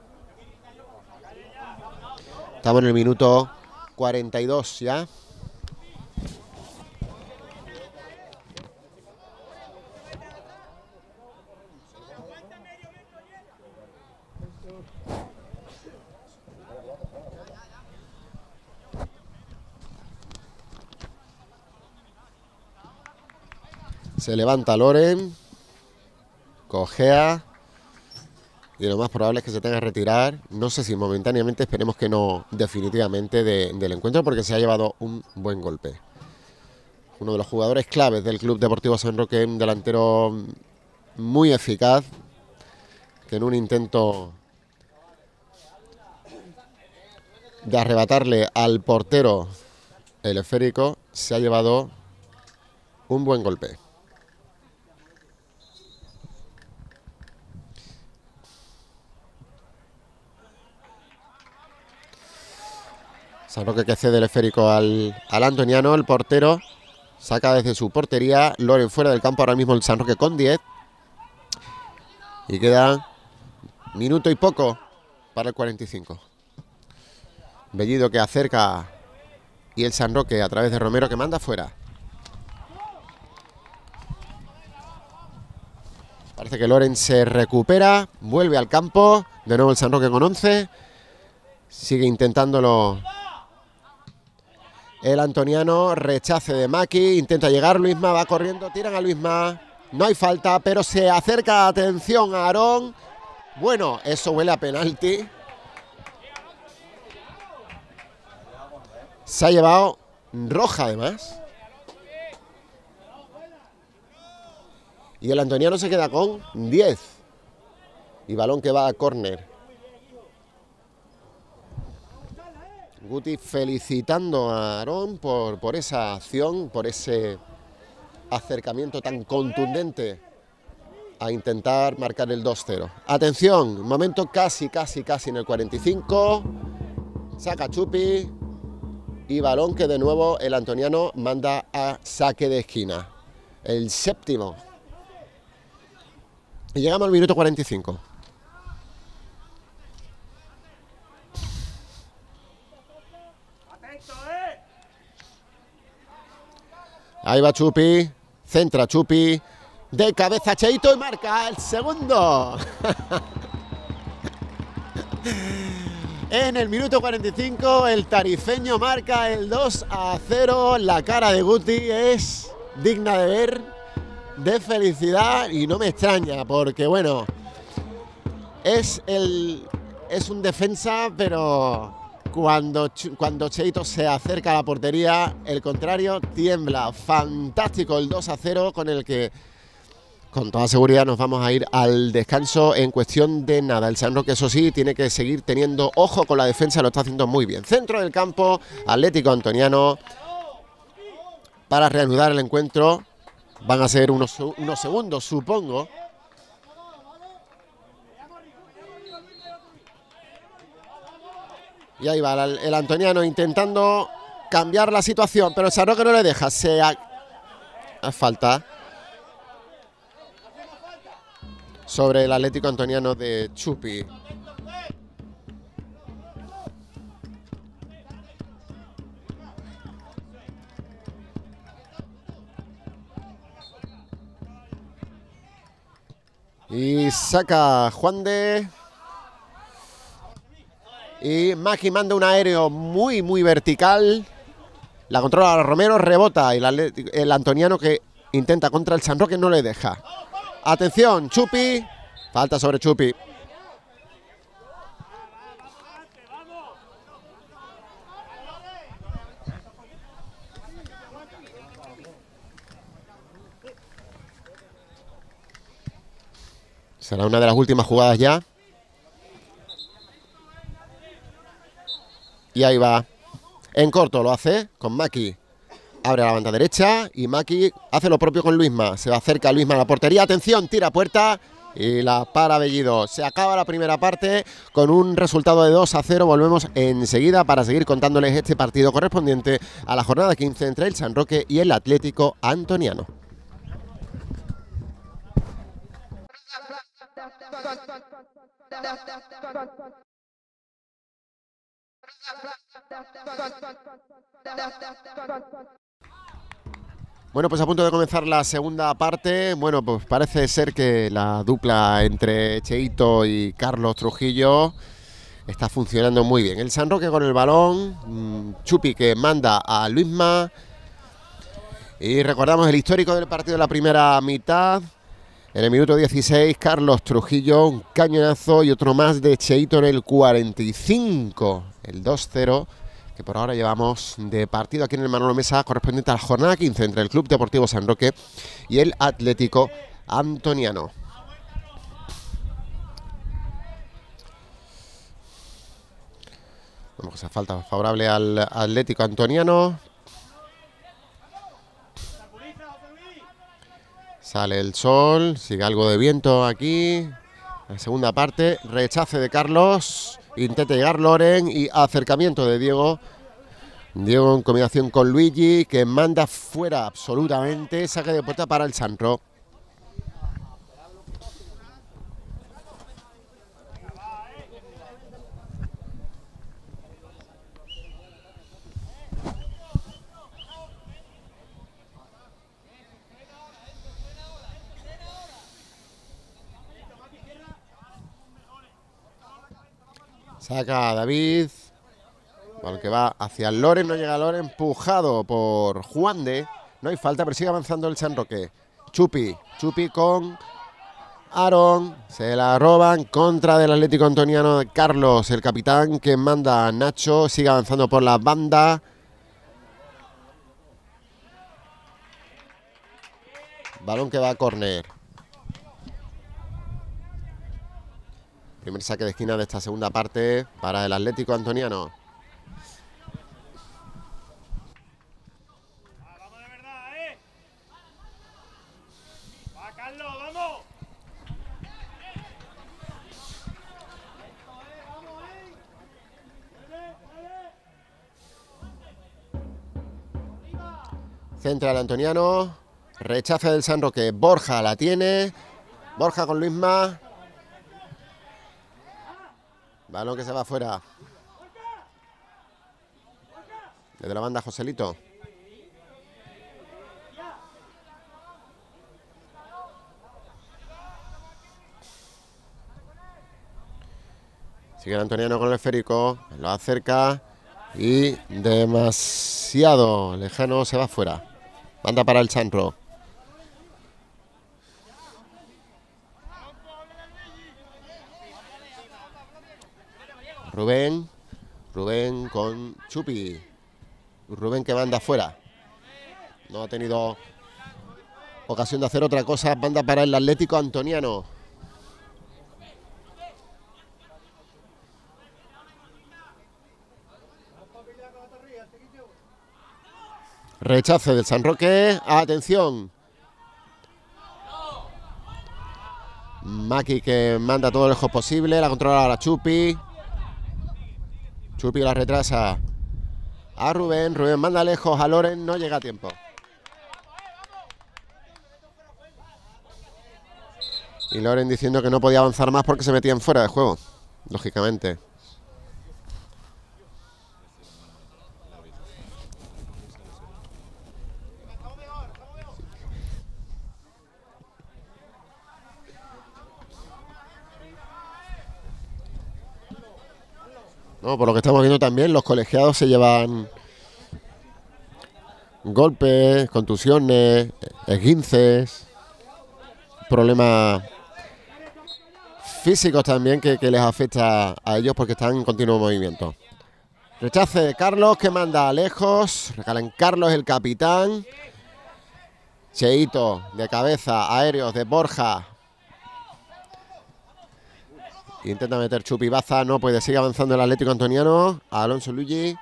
Estamos en el minuto 42 ya. Se levanta Loren, cojea y lo más probable es que se tenga que retirar. No sé si momentáneamente, esperemos que no definitivamente del encuentro, porque se ha llevado un buen golpe. Uno de los jugadores claves del Club Deportivo San Roque, un delantero muy eficaz, que en un intento de arrebatarle al portero el esférico se ha llevado un buen golpe. San Roque que cede el esférico al antoniano, el portero saca desde su portería, Loren fuera del campo, ahora mismo el San Roque con 10. Y queda minuto y poco para el 45. Bellido que acerca y el San Roque a través de Romero que manda fuera. Parece que Loren se recupera, vuelve al campo, de nuevo el San Roque con 11. Sigue intentándolo el antoniano, rechace de Maki, intenta llegar Luisma, va corriendo, tiran a Luisma, no hay falta, pero se acerca, atención a Aarón. Bueno, eso huele a penalti. Se ha llevado roja además. Y el antoniano se queda con 10. Y balón que va a córner. Guti felicitando a Aarón por esa acción, por ese acercamiento tan contundente a intentar marcar el 2-0. Atención, momento casi en el 45. Saca Chupi y balón que de nuevo el antoniano manda a saque de esquina. El séptimo. Y llegamos al minuto 45. Ahí va Chupi, centra Chupi, de cabeza Cheito y marca el segundo. En el minuto 45 el tarifeño marca el 2-0. La cara de Guti es digna de ver, de felicidad, y no me extraña porque bueno, es un defensa, pero cuando Cheito se acerca a la portería, el contrario tiembla. Fantástico el 2-0 con el que con toda seguridad nos vamos a ir al descanso en cuestión de nada. El San Roque, eso sí, tiene que seguir teniendo ojo con la defensa, lo está haciendo muy bien. Centro del campo, Atlético Antoniano, para reanudar el encuentro. Van a ser unos segundos, supongo. Y ahí va el antoniano intentando cambiar la situación, pero el San Roque no le deja. Falta sobre el Atlético Antoniano de Chupi. Y saca Juan de... Y Maki manda un aéreo muy vertical. La controla Romero, rebota. Y el antoniano que intenta contra el San Roque no le deja. Atención, Chupi. Falta sobre Chupi. Será una de las últimas jugadas ya. Y ahí va. En corto lo hace con Maki. Abre la banda derecha y Maki hace lo propio con Luisma. Se acerca Luisma a la portería. Atención, tira puerta y la para Bellido. Se acaba la primera parte con un resultado de 2-0. Volvemos enseguida para seguir contándoles este partido correspondiente a la jornada 15 entre el San Roque y el Atlético Antoniano. Bueno, pues a punto de comenzar la segunda parte. Bueno, pues parece ser que la dupla entre Cheito y Carlos Trujillo está funcionando muy bien. El San Roque con el balón, Chupi que manda a Luisma. Y recordamos el histórico del partido de la primera mitad. En el minuto 16, Carlos Trujillo, un cañonazo y otro más de Cheito en el 45. El 2-0 que por ahora llevamos de partido aquí en el Manolo Mesa, correspondiente a la jornada 15 entre el Club Deportivo San Roque y el Atlético Antoniano. Bueno, pues a falta favorable al Atlético Antoniano. Sale el sol, sigue algo de viento aquí. La segunda parte, rechace de Carlos, intenta llegar Loren y acercamiento de Diego. Diego en combinación con Luigi, que manda fuera absolutamente, saque de puerta para el San Roque. Saca a David, balón que va hacia Loren, no llega Loren, empujado por Juan de. No hay falta, pero sigue avanzando el San Roque. Chupi con Aaron, se la roban, contra del Atlético Antoniano de Carlos, el capitán que manda a Nacho, sigue avanzando por la banda. Balón que va a córner. Primer saque de esquina de esta segunda parte para el Atlético Antoniano. ¡Vamos de verdad, ¡Va, Carlos, vamos! Centra el Antoniano. Rechace del San Roque. Borja la tiene. Borja con Luisma. Balón que se va afuera. Desde la banda Joselito. Sigue el Antoniano con el esférico. Lo acerca. Y demasiado lejano, se va afuera. Banda para el San Roque. Rubén con Chupi. Rubén que manda afuera. No ha tenido ocasión de hacer otra cosa. Banda para el Atlético Antoniano. Rechace del San Roque. Atención. Maki que manda todo lo lejos posible. La controla ahora Chupi. Chupi la retrasa a Rubén. Rubén manda lejos a Loren. No llega a tiempo. Y Loren diciendo que no podía avanzar más porque se metían fuera de juego. Lógicamente. No, por lo que estamos viendo también, los colegiados se llevan golpes, contusiones, esguinces, problemas físicos también que les afecta a ellos porque están en continuo movimiento. Rechace de Carlos que manda lejos, regalan Carlos el capitán. Cheito de cabeza, aéreos de Borja. Intenta meter Chupi Baza, no puede, sigue avanzando el Atlético Antoniano. Alonso Luigi.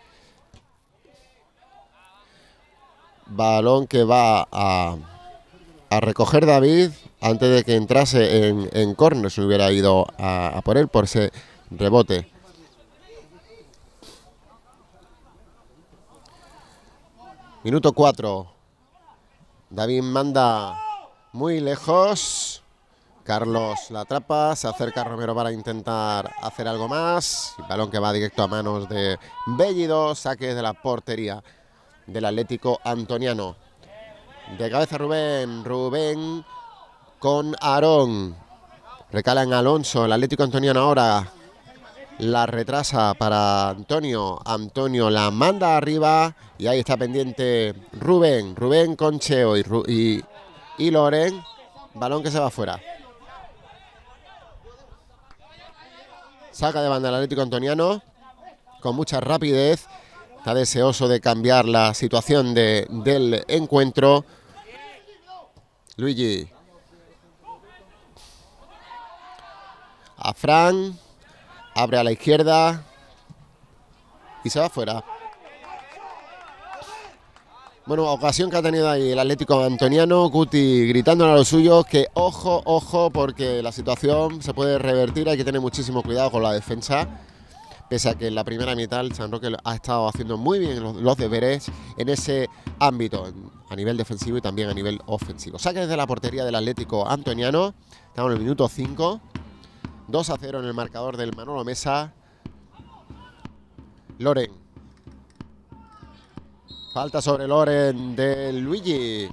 Balón que va a recoger David antes de que entrase en córner. Se hubiera ido a por él por ese rebote. Minuto 4. David manda muy lejos. Carlos la atrapa, se acerca Romero para intentar hacer algo más. El balón que va directo a manos de Bellido, saque de la portería del Atlético Antoniano. De cabeza Rubén con Aarón. Recala en Alonso, el Atlético Antoniano ahora la retrasa para Antonio. Antonio la manda arriba y ahí está pendiente Rubén con Cheo y Loren. Balón que se va fuera. Saca de banda el Atlético Antoniano con mucha rapidez. Está deseoso de cambiar la situación del encuentro. Luigi. A Fran. Abre a la izquierda. Y se va fuera. Bueno, ocasión que ha tenido ahí el Atlético Antoniano. Guti gritándole a los suyos que ojo, ojo, porque la situación se puede revertir. Hay que tener muchísimo cuidado con la defensa. Pese a que en la primera mitad el San Roque ha estado haciendo muy bien los deberes en ese ámbito, a nivel defensivo y también a nivel ofensivo. Saque desde la portería del Atlético Antoniano. Estamos en el minuto 5. 2-0 en el marcador del Manolo Mesa. Loren. Falta sobre Loren de Luigi.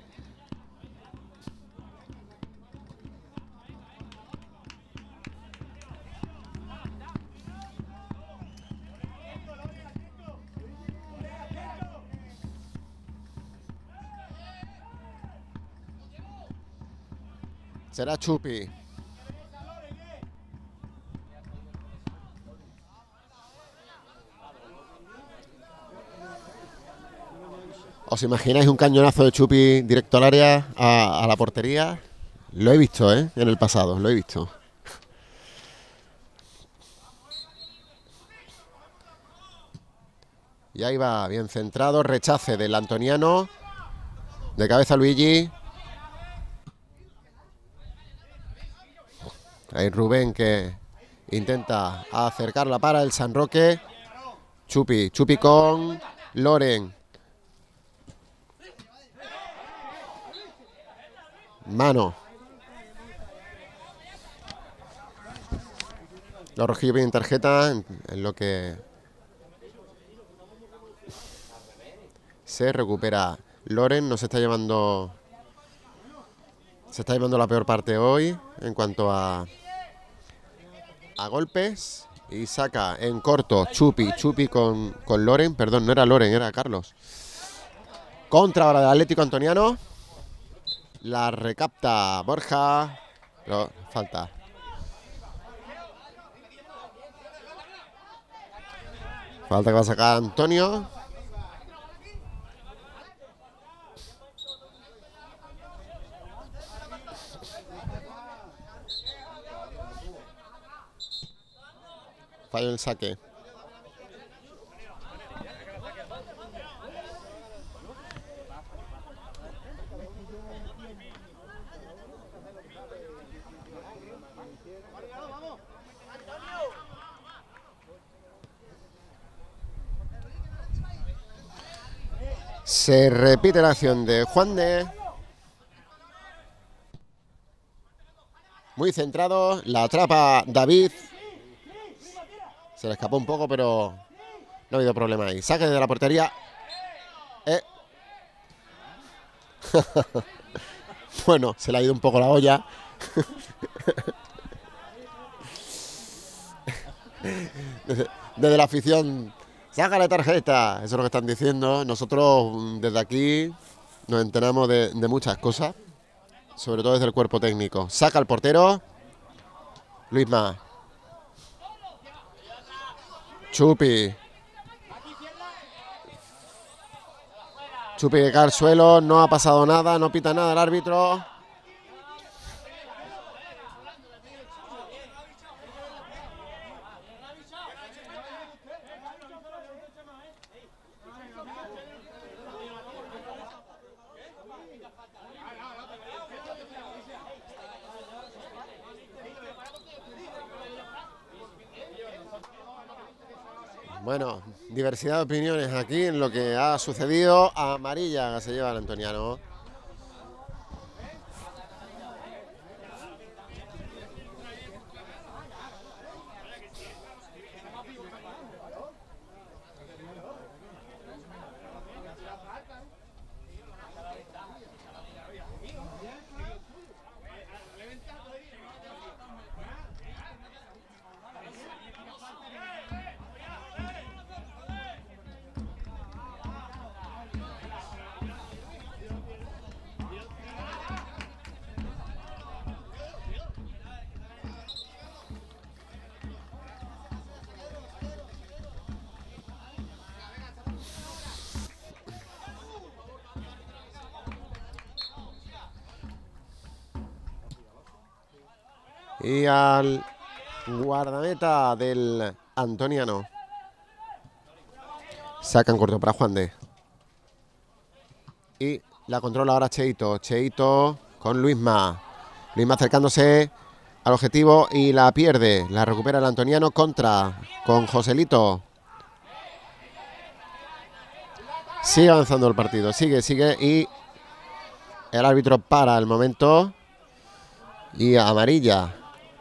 Será Chupi. ¿Os imagináis un cañonazo de Chupi directo al área, a la portería? Lo he visto, en el pasado, lo he visto. Y ahí va, bien centrado, rechace del Antoniano. De cabeza Luigi. Ahí Rubén que intenta acercarla para el San Roque. Chupi con Loren. Mano. Los rojillos piden tarjeta en lo que se recupera. Loren nos está llevando. Se está llevando la peor parte hoy en cuanto a golpes. Y saca en corto Chupi con Loren. Perdón, no era Loren, era Carlos. Contra ahora del Atlético Antoniano. La recapta Borja. Pero falta. Falta que va a sacar Antonio. Fallo el saque. Se repite la acción de Juan de. Muy centrado. La atrapa David. Se le escapó un poco, pero no ha habido problema ahí. Saque de la portería. Bueno, se le ha ido un poco la olla. Desde la afición, saca la tarjeta. Eso es lo que están diciendo. Nosotros desde aquí nos enteramos de muchas cosas, sobre todo desde el cuerpo técnico. Saca el portero. Luisma. Chupi que cae al suelo, no ha pasado nada, no pita nada el árbitro. Bueno, diversidad de opiniones aquí en lo que ha sucedido. Amarilla se lleva el Antoniano. Y al guardameta del Antoniano. Sacan corto para Juan de. Y la controla ahora Cheito. Cheito con Luisma. Luisma acercándose al objetivo y la pierde. La recupera el Antoniano contra con Joselito. Sigue avanzando el partido. Sigue y el árbitro para el momento. Y amarilla.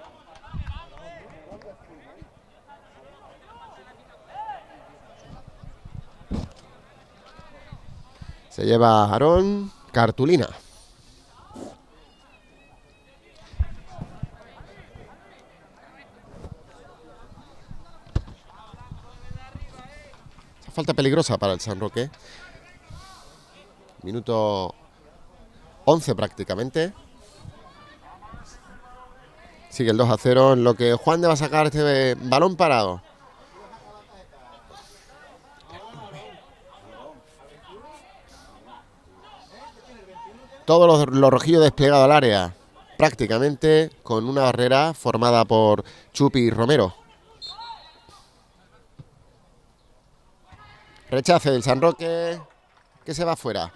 Se lleva Aarón, cartulina. Esa falta peligrosa para el San Roque. Minuto 11 prácticamente. Sigue el 2-0 en lo que Juan de va a sacar este balón parado. Todos los rojillos desplegados al área, prácticamente con una barrera formada por Chupi y Romero. Rechace del San Roque, que se va fuera.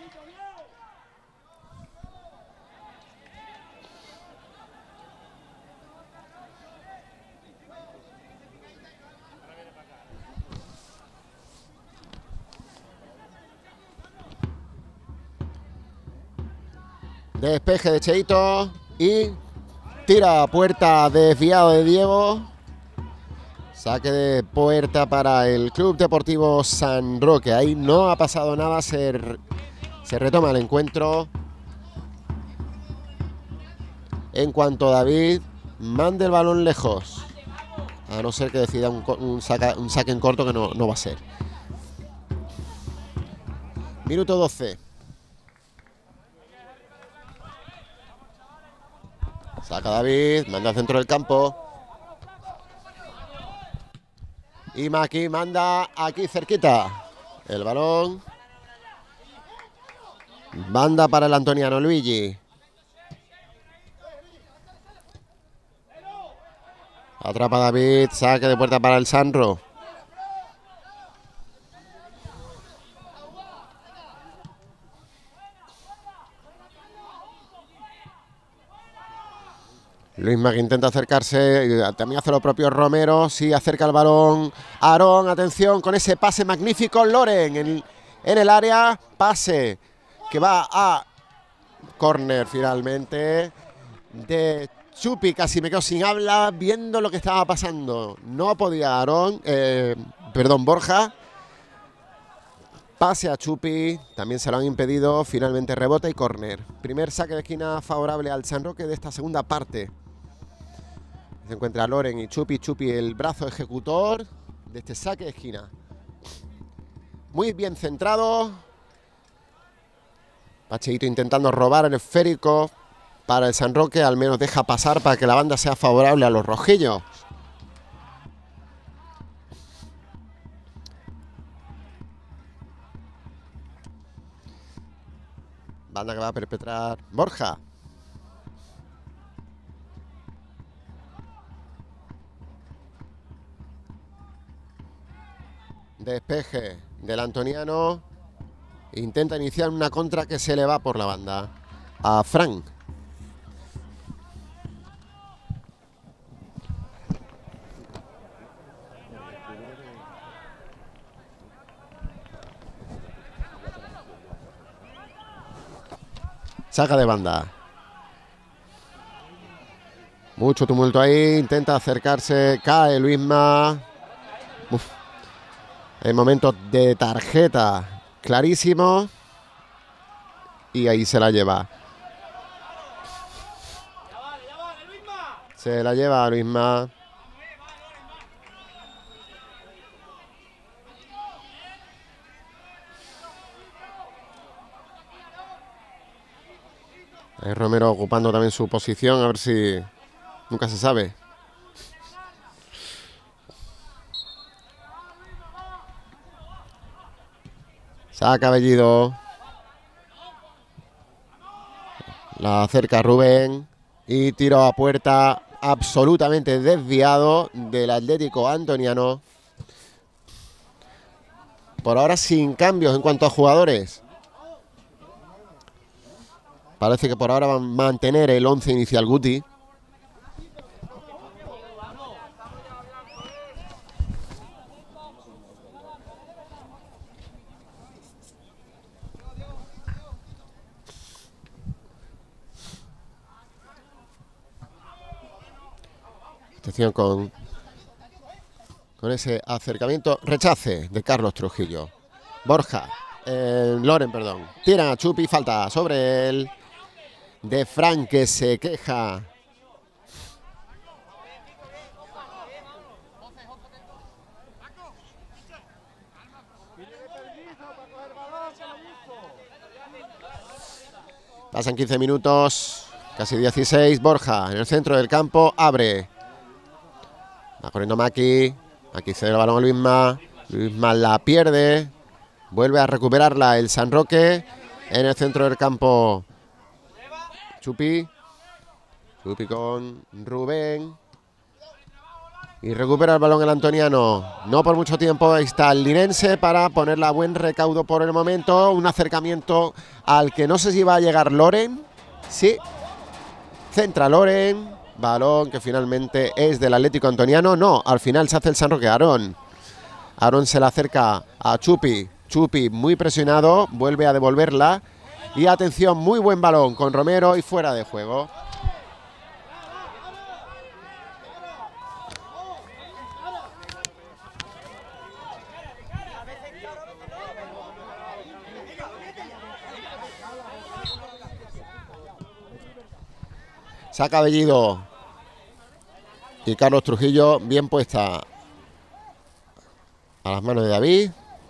Despeje de Cheito y tira a puerta desviado de Diego. Saque de puerta para el Club Deportivo San Roque. Ahí no ha pasado nada, se retoma el encuentro. En cuanto David mande el balón lejos. A no ser que decida un saque en corto, que no va a ser. Minuto 12. Saca David, manda al centro del campo. Y Maki manda aquí cerquita. El balón. Banda para el Antoniano, Luigi. Atrapa David, saque de puerta para el Sanro. Luisma que intenta acercarse, también hace lo propio Romero, sí acerca el balón. Aarón, atención con ese pase magnífico, Loren en el área, pase que va a córner finalmente de Chupi. Casi me quedo sin habla viendo lo que estaba pasando. No podía Borja. Pase a Chupi, también se lo han impedido, finalmente rebota y córner. Primer saque de esquina favorable al San Roque de esta segunda parte. Se encuentra Loren y Chupi, el brazo ejecutor de este saque de esquina. Muy bien centrado. Pacheito intentando robar el esférico para el San Roque, al menos deja pasar para que la banda sea favorable a los rojillos. Banda que va a perpetrar Borja. Despeje del Antoniano. Intenta iniciar una contra que se le va por la banda a Fran. Saca de banda. Mucho tumulto ahí. Intenta acercarse. Cae Luisma. Uf. Hay momentos de tarjeta clarísimo. Y ahí se la lleva. Se la lleva Luisma. Ahí Romero ocupando también su posición, a ver si... Nunca se sabe. Saca Bellido. La acerca Rubén. Y tiro a puerta absolutamente desviado del Atlético antoniano. Por ahora sin cambios en cuanto a jugadores. Parece que por ahora van a mantener el 11 inicial Guti. Atención con ese acercamiento. Rechace de Carlos Trujillo. Borja. Loren, perdón. Tiran a Chupi. Falta sobre él. De Fran, que se queja. Pasan 15 minutos. Casi 16. Borja en el centro del campo. Abre. Va corriendo Maki. Aquí cede el balón a Luisma. Luisma la pierde. Vuelve a recuperarla el San Roque. En el centro del campo. Chupi. Chupi con Rubén. Y recupera el balón el antoniano. No por mucho tiempo. Ahí está el linense para ponerla a buen recaudo por el momento. Un acercamiento al que no sé si va a llegar Loren. Sí. Centra Loren. Balón que finalmente es del Atlético antoniano. No, al final se hace el San Roque. Aarón. Aarón se la acerca a Chupi. Chupi muy presionado. Vuelve a devolverla. Y atención, muy buen balón con Romero y fuera de juego. Saca Bellido. Y Carlos Trujillo bien puesta a las manos de David.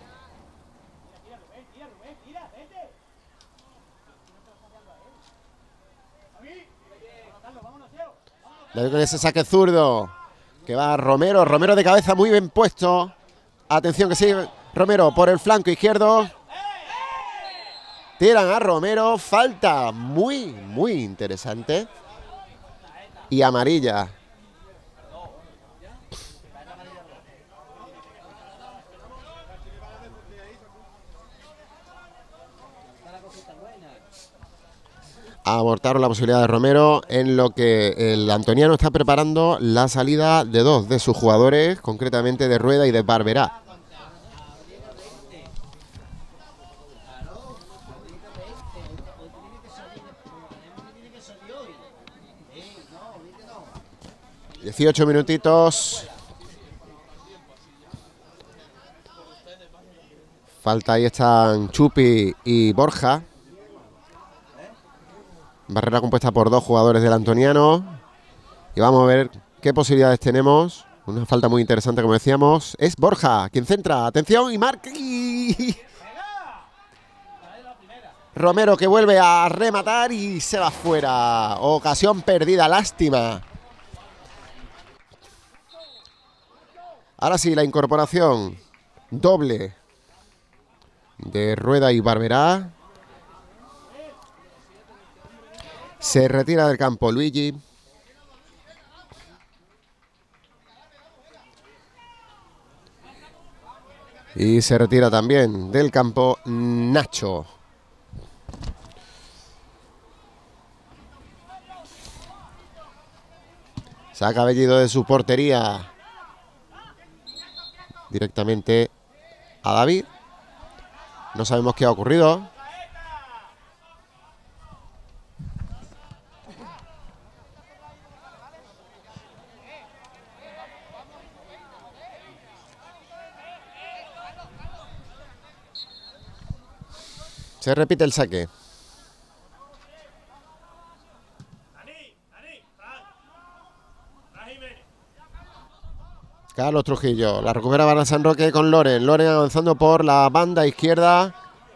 David con ese saque zurdo. Que va Romero. Romero de cabeza muy bien puesto. Atención que sigue Romero por el flanco izquierdo. Tiran a Romero. Falta muy interesante. Y amarilla. Abortaron la posibilidad de Romero, en lo que el antoniano está preparando la salida de dos de sus jugadores, concretamente de Rueda y de Barberá. ...18 minutitos... Falta, ahí están Chupi y Borja. Barrera compuesta por dos jugadores del antoniano. Y vamos a ver qué posibilidades tenemos. Una falta muy interesante, como decíamos. Es Borja quien centra. Atención y marca. Romero que vuelve a rematar y se va fuera. Ocasión perdida, lástima. Ahora sí, la incorporación doble de Rueda y Barberá. Se retira del campo Luigi. Y se retira también del campo Nacho. Saca Bellido de su portería directamente a David. No sabemos qué ha ocurrido. Se repite el saque. Carlos Trujillo. La recupera para San Roque con Loren. Loren avanzando por la banda izquierda.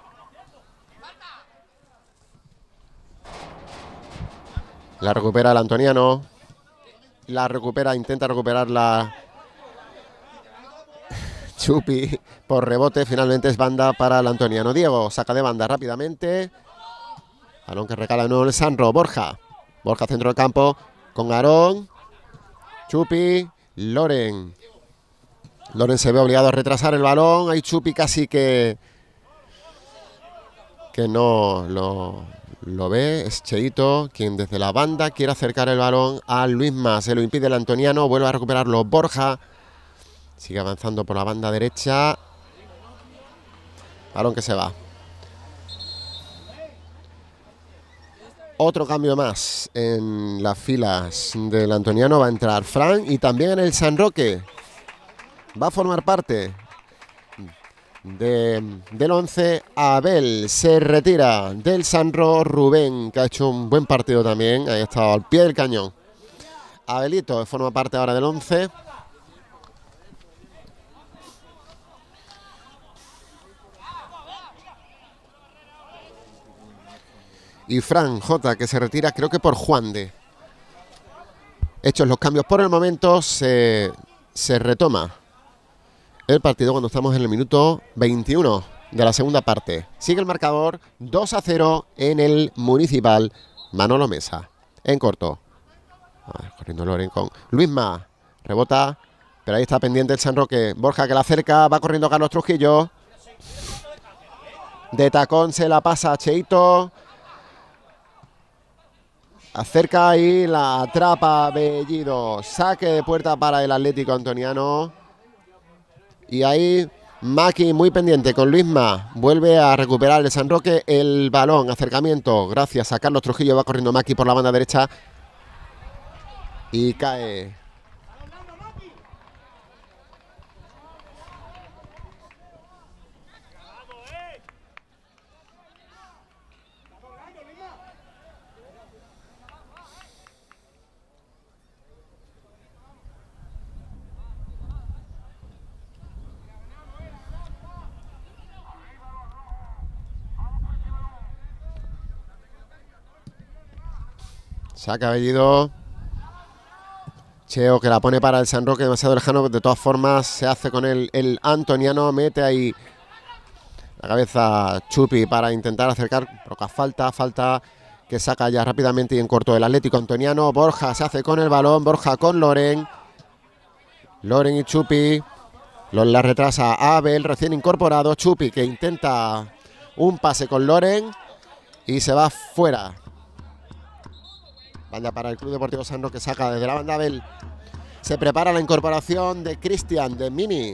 La recupera el antoniano. La recupera, intenta recuperarla Chupi por rebote. Finalmente es banda para el antoniano. Diego saca de banda rápidamente. Balón que recala de nuevo el Sanro. Borja. Borja centro del campo con Aarón. Chupi, Loren. Loren se ve obligado a retrasar el balón. Hay Chupi casi que no lo ve. Es Cheito quien desde la banda quiere acercar el balón a Luisma. Se lo impide el antoniano. Vuelve a recuperarlo Borja. Sigue avanzando por la banda derecha. Balón que se va. Otro cambio más en las filas del antoniano. Va a entrar Fran y también en el San Roque. Va a formar parte del 11 Abel. Se retira del Sanro Rubén, que ha hecho un buen partido también. Ahí ha estado al pie del cañón. Abelito forma parte ahora del 11. Y Fran J, que se retira creo que por Juan de. Hechos los cambios por el momento, se retoma el partido cuando estamos en el minuto 21 de la segunda parte. Sigue el marcador 2-0 en el Municipal Manolo Mesa. En corto. Corriendo Loren con Luisma. Rebota, pero ahí está pendiente el San Roque. Borja que la acerca, va corriendo Carlos Trujillo. De tacón se la pasa a Cheito. Acerca ahí, la atrapa Bellido. Saque de puerta para el Atlético antoniano. Y ahí Maki muy pendiente con Luisma. Vuelve a recuperar el San Roque el balón. Acercamiento gracias a Carlos Trujillo. Va corriendo Maki por la banda derecha. Y cae. Saca Bellido. Cheo que la pone para el San Roque demasiado lejano. De todas formas se hace con el antoniano. Mete ahí la cabeza Chupi para intentar acercar. Proca falta que saca ya rápidamente y en corto el Atlético antoniano. Borja se hace con el balón. Borja con Loren. Loren y Chupi. La retrasa Abel, recién incorporado. Chupi que intenta un pase con Loren y se va fuera. Banda para el Club Deportivo San Roque, saca desde la banda Abel. Se prepara la incorporación de Cristian, de Mini.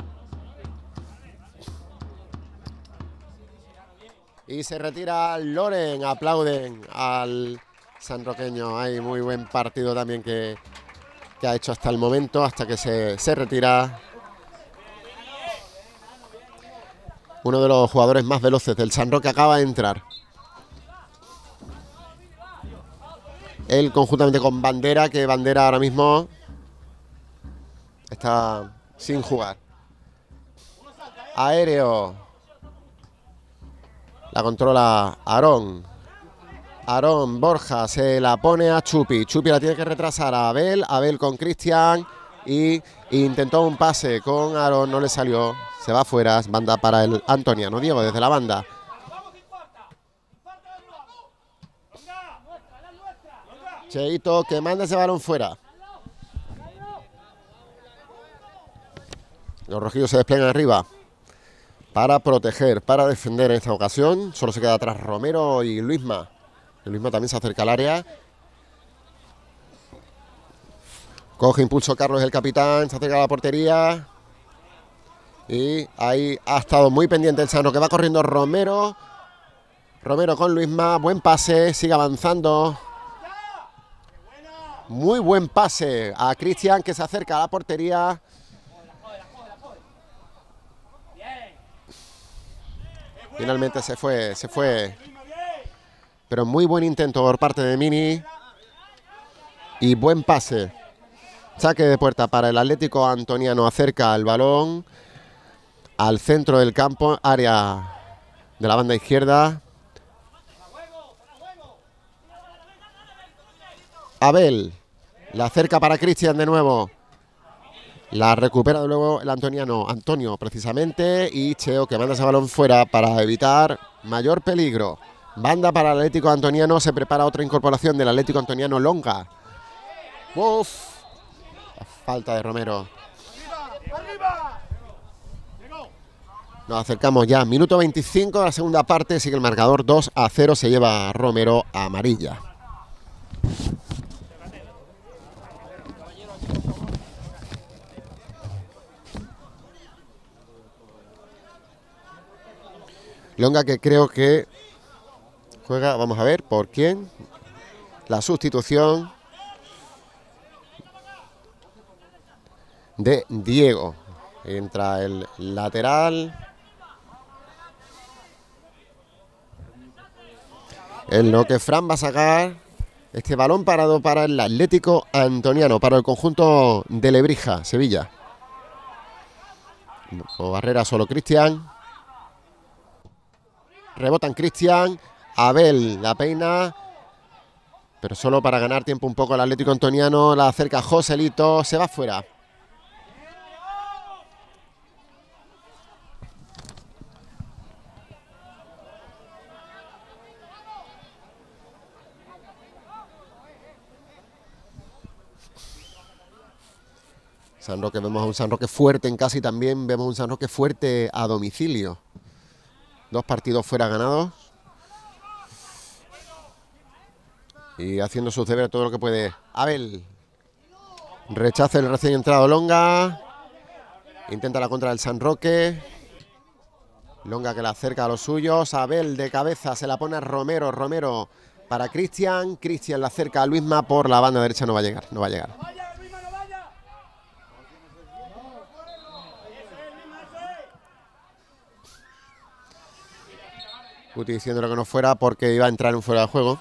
Y se retira Loren. Aplauden al sanroqueño. Hay muy buen partido también que ha hecho hasta el momento, hasta que se retira. Uno de los jugadores más veloces del San Roque acaba de entrar. Él conjuntamente con Bandera, que Bandera ahora mismo está sin jugar. Aéreo. La controla Aarón. Aarón, Borja, se la pone a Chupi. Chupi la tiene que retrasar a Abel. Abel con Cristian. Y intentó un pase con Aarón, no le salió. Se va fuera. Banda para el antoniano. Diego desde la banda. Cheito que manda ese balón fuera. Los rojillos se despliegan arriba para proteger, para defender en esta ocasión. Solo se queda atrás Romero y Luisma. El Luisma también se acerca al área. Coge impulso Carlos, el capitán. Se acerca a la portería. Y ahí ha estado muy pendiente el San Roque. Va corriendo Romero. Romero con Luisma. Buen pase. Sigue avanzando. Muy buen pase a Cristian, que se acerca a la portería. Finalmente se fue. Pero muy buen intento por parte de Mini. Y buen pase. Saque de puerta para el Atlético antoniano. Acerca el balón al centro del campo, área de la banda izquierda. Abel, la acerca para Cristian de nuevo. La recupera de nuevo el antoniano, Antonio precisamente. Y Cheo que manda ese balón fuera para evitar mayor peligro. Banda para el Atlético antoniano. Se prepara otra incorporación del Atlético antoniano, Longa. Uf. Falta de Romero. Nos acercamos ya. Minuto 25 de la segunda parte. Sigue el marcador 2-0. Se lleva Romero amarilla. Longa, que creo que juega, vamos a ver, ¿por quién? La sustitución de Diego. Entra el lateral. En lo que Fran va a sacar este balón parado para el Atlético Antoniano, para el conjunto de Lebrija, Sevilla. O barrera solo Cristian. Rebotan Cristian. Abel la peina, pero solo para ganar tiempo un poco el Atlético Antoniano. La acerca Joselito, se va fuera. San Roque, vemos a un San Roque fuerte en casa y también vemos a un San Roque fuerte a domicilio. 2 partidos fuera ganados. Y haciendo sus deberes todo lo que puede. Abel. Rechaza el recién entrado Longa. Intenta la contra del San Roque. Longa que la acerca a los suyos. Abel de cabeza se la pone a Romero. Romero para Cristian. Cristian la acerca a Luisma por la banda derecha. No va a llegar, no va a llegar. Guti diciéndole que no fuera porque iba a entrar en un fuera de juego.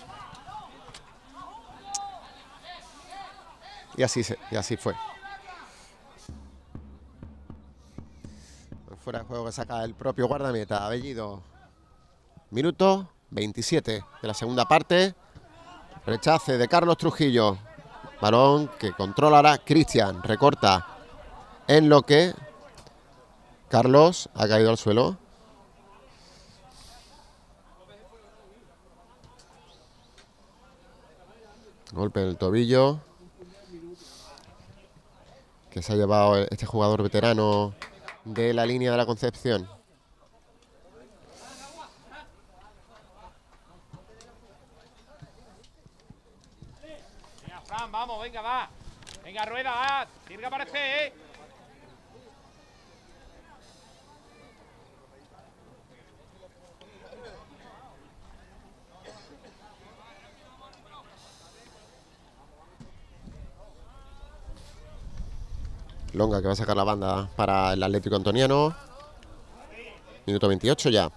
Y así fue. Fuera de juego que saca el propio guardameta, Bellido. Minuto 27 de la segunda parte. Rechace de Carlos Trujillo. Balón que controlará Cristian. Recorta en lo que Carlos ha caído al suelo. Golpe en el tobillo que se ha llevado este jugador veterano de la línea de la Concepción. Venga, Fran, vamos, venga, va. Venga, rueda, va. Tiene que aparecer, ¿eh? Longa que va a sacar la banda para el Atlético Antoniano. Minuto 28 ya.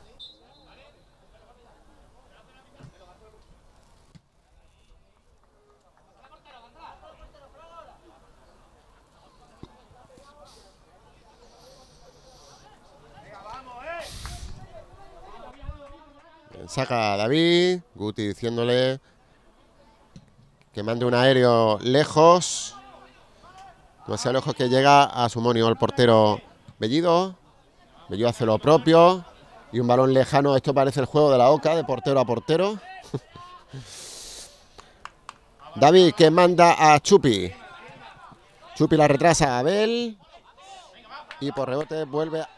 Saca a David. Guti diciéndole que mande un aéreo lejos. Demasiado lejos que llega a su monio el portero Bellido. Bellido hace lo propio. Y un balón lejano. Esto parece el juego de la Oca, de portero a portero. David que manda a Chupi. Chupi la retrasa a Abel. Y por rebote vuelve a...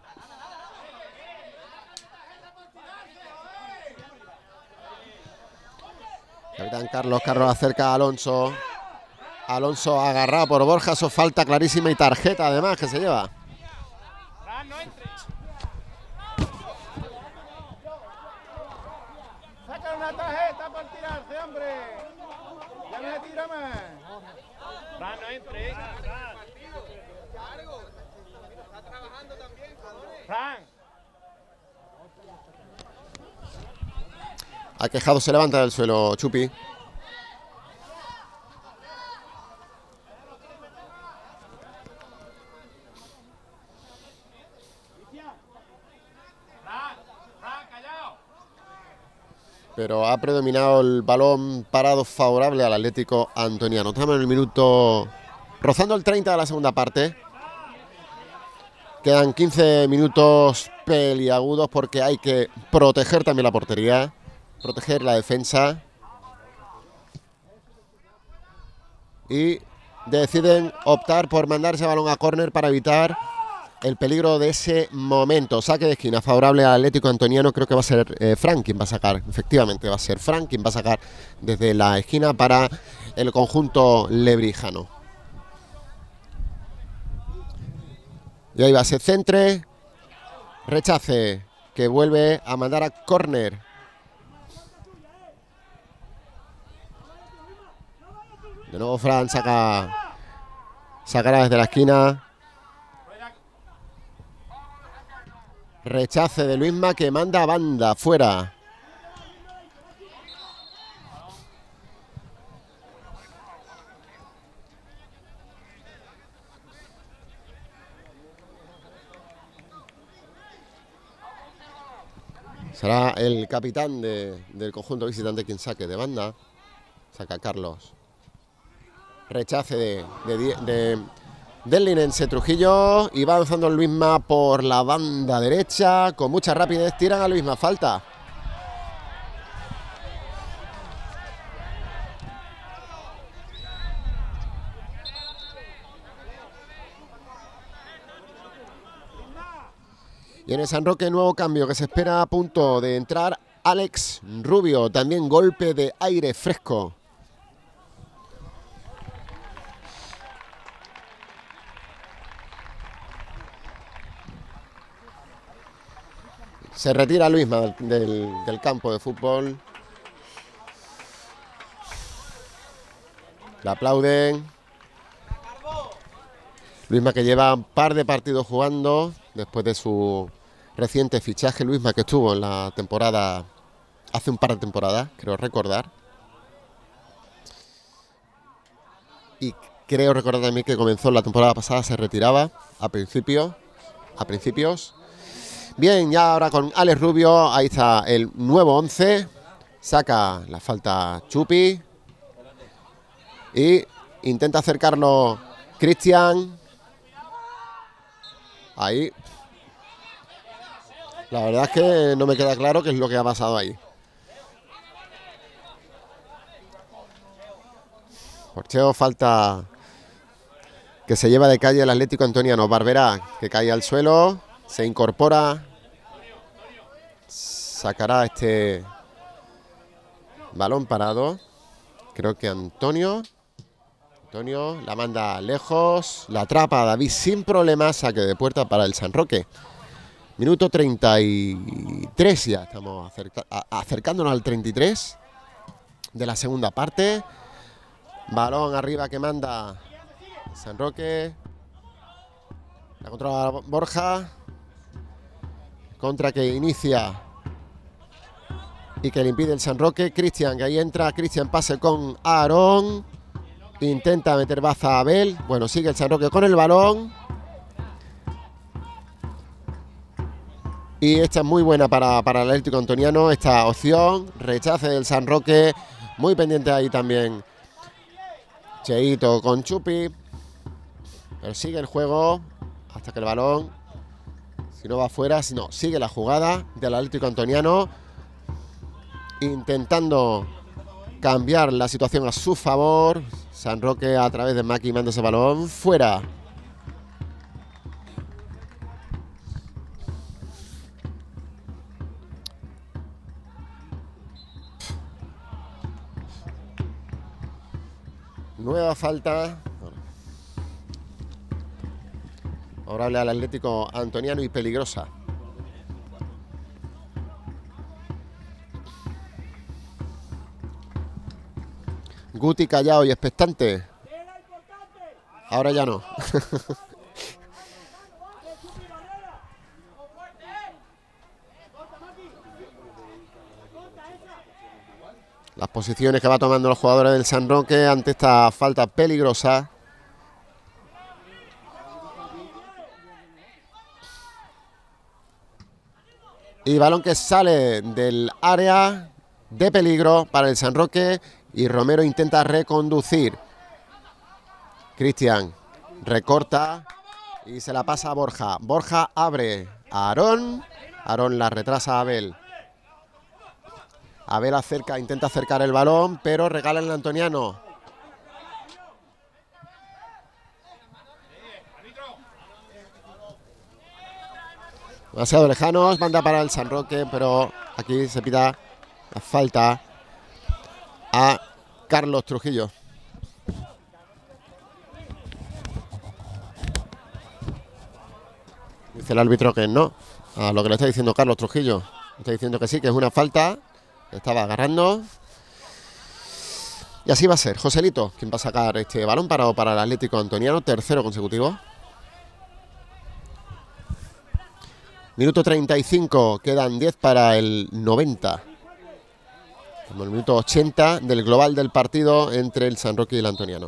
Capitán Carlos. Carlos acerca a Alonso. Alonso agarrado por Borja, eso falta clarísima y tarjeta además que se lleva. Fran, no entres. Saca una tarjeta para tirarse, hombre. Ya no se tira más. Fran, no entres. Fran. Aquejado se levanta del suelo Chupi. Pero ha predominado el balón parado favorable al Atlético Antoniano. Estamos en el minuto rozando el 30 de la segunda parte. Quedan 15 minutos peliagudos porque hay que proteger también la portería, proteger la defensa. Y deciden optar por mandar ese balón a córner para evitar el peligro de ese momento. Saque de esquina favorable al Atlético Antoniano. Creo que va a ser Frank quien va a sacar. Efectivamente, va a ser Frank quien va a sacar desde la esquina para el conjunto lebrijano. Y ahí va, se centre, rechace, que vuelve a mandar a córner. De nuevo Fran sacará desde la esquina. Rechace de Luisma que manda a banda, fuera. Será el capitán del conjunto visitante quien saque de banda. Saca Carlos. Rechace del linense Trujillo. Y va avanzando Luisma por la banda derecha. Con mucha rapidez tiran a Luisma. Falta. Y en el San Roque, nuevo cambio que se espera a punto de entrar Alex Rubio. También golpe de aire fresco. Se retira Luisma del campo de fútbol. Le aplauden. Luisma que lleva un par de partidos jugando después de su reciente fichaje. Luisma que estuvo en la temporada, hace un par de temporadas, creo recordar. Y creo recordar también que comenzó la temporada pasada, se retiraba a principios. Bien, ya ahora con Alex Rubio, ahí está el nuevo 11. Saca la falta Chupi. Y intenta acercarlo Cristian. Ahí. La verdad es que no me queda claro qué es lo que ha pasado ahí. Porcheo, falta que se lleva de calle el Atlético Antoniano. Barberá, que cae al suelo, se incorpora, sacará este balón parado. Creo que Antonio la manda lejos, la atrapa a David sin problemas, saque de puerta para el San Roque. Minuto 33 ya, estamos acercándonos al 33 de la segunda parte. Balón arriba que manda San Roque. La controla Borja. Contra que inicia y que le impide el San Roque. Cristian, que ahí entra. Cristian, pase con Aarón. Intenta meter baza a Abel. Bueno, sigue el San Roque con el balón. Y esta es muy buena para el Atlético Antoniano, esta opción. Rechace del San Roque. Muy pendiente ahí también Cheito con Chupi. Pero sigue el juego hasta que el balón, si no va afuera, si no, sigue la jugada del Atlético Antoniano. Intentando cambiar la situación a su favor. San Roque a través de Maki manda ese balón fuera. Nueva falta. Favorable al Atlético Antoniano y peligrosa. Guti callado y expectante. Ahora ya no. Las posiciones que va tomando los jugadores del San Roque ante esta falta peligrosa. Y balón que sale del área de peligro para el San Roque. Y Romero intenta reconducir. Cristian recorta y se la pasa a Borja. Borja abre a Aarón. Aarón la retrasa a Abel. Abel intenta acercar el balón, pero regala el antoniano. demasiado lejanos. Banda para el San Roque, pero aquí se pita la falta a Carlos Trujillo. Dice el árbitro que no, a lo que le está diciendo Carlos Trujillo. Está diciendo que sí, que es una falta, que estaba agarrando. Y así va a ser Joselito quien va a sacar este balón para el Atlético Antoniano, tercero consecutivo. Minuto 35, quedan 10 para el 90. Como el minuto 80 del global del partido entre el San Roque y el Antoniano.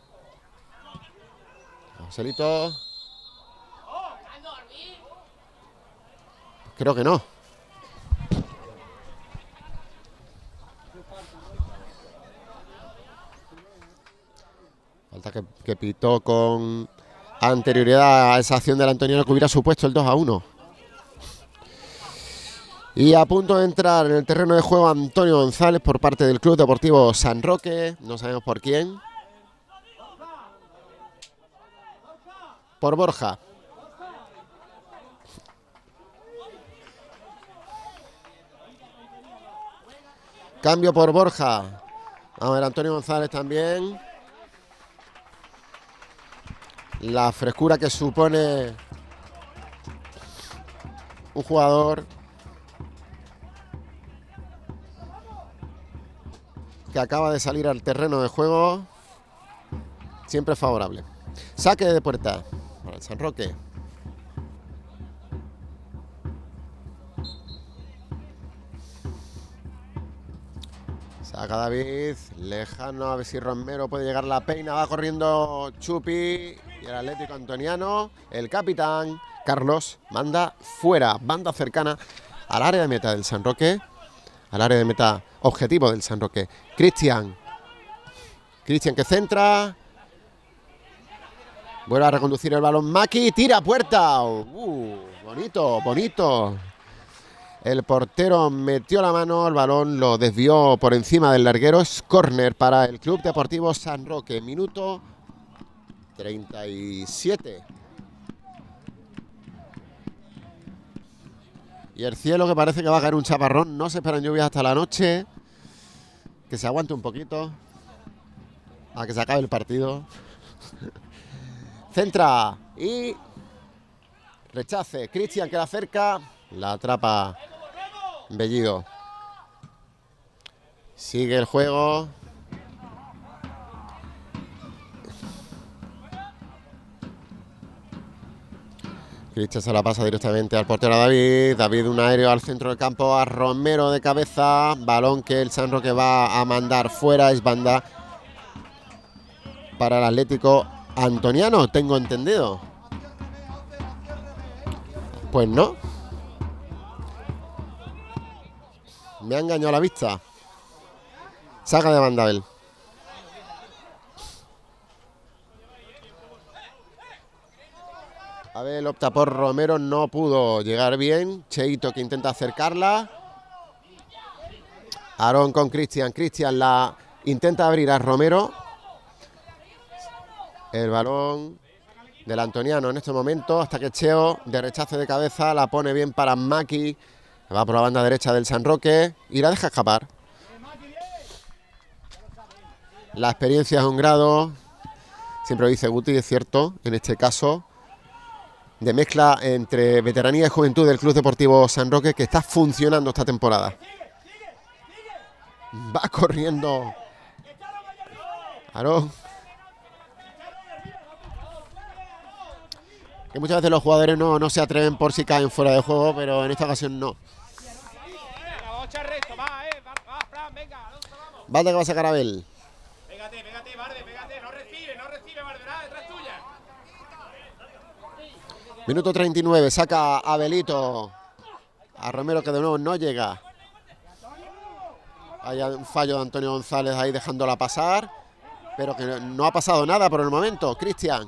Joselito. Creo que no. Falta que pitó con anterioridad a esa acción del Antoniano que hubiera supuesto el 2-1. Y a punto de entrar en el terreno de juego Antonio González por parte del Club Deportivo San Roque. No sabemos por quién. Por Borja. Cambio por Borja. Vamos a ver, Antonio González también. La frescura que supone un jugador que acaba de salir al terreno de juego, siempre favorable. Saque de puerta para el San Roque. Saca David, lejano, a ver si Romero puede llegar la peina, va corriendo Chupi y el Atlético Antoniano, el capitán Carlos manda fuera, banda cercana al área de meta del San Roque, al área de meta objetivo del San Roque. Cristian que centra, vuelve a reconducir el balón Maki, tira a puerta, bonito. El portero metió la mano, el balón lo desvió por encima del larguero. Es córner para el Club Deportivo San Roque. Minuto 37. Y el cielo que parece que va a caer un chaparrón. No se esperan lluvias hasta la noche. Que se aguante un poquito. A que se acabe el partido. Centra y rechace. Cristian que la acerca. La atrapa Bellido. Sigue el juego. Cristian se la pasa directamente al portero David. David un aéreo al centro del campo a Romero de cabeza. Balón que el San Roque va a mandar fuera. Es banda para el Atlético Antoniano, tengo entendido. Pues no. Me ha engañado la vista. Saca de banda él. Abel opta por Romero, no pudo llegar bien. Cheito que intenta acercarla. Aarón con Cristian. Cristian la intenta abrir a Romero. El balón del Antoniano en este momento, hasta que Cheo de rechace de cabeza la pone bien para Maki. Va por la banda derecha del San Roque y la deja escapar. La experiencia es un grado, siempre lo dice Guti, es cierto, en este caso, de mezcla entre veteranía y juventud del Club Deportivo San Roque, que está funcionando esta temporada. Va corriendo Aarón. Que muchas veces los jugadores no se atreven por si caen fuera de juego, pero en esta ocasión no. Valde que va a sacar a Abel. Pégate, Valde, pégate. No recibe, Valde, detrás tuya. Minuto 39, saca a Abelito. A Romero que de nuevo no llega. Hay un fallo de Antonio González ahí dejándola pasar, pero que no ha pasado nada por el momento. Cristian.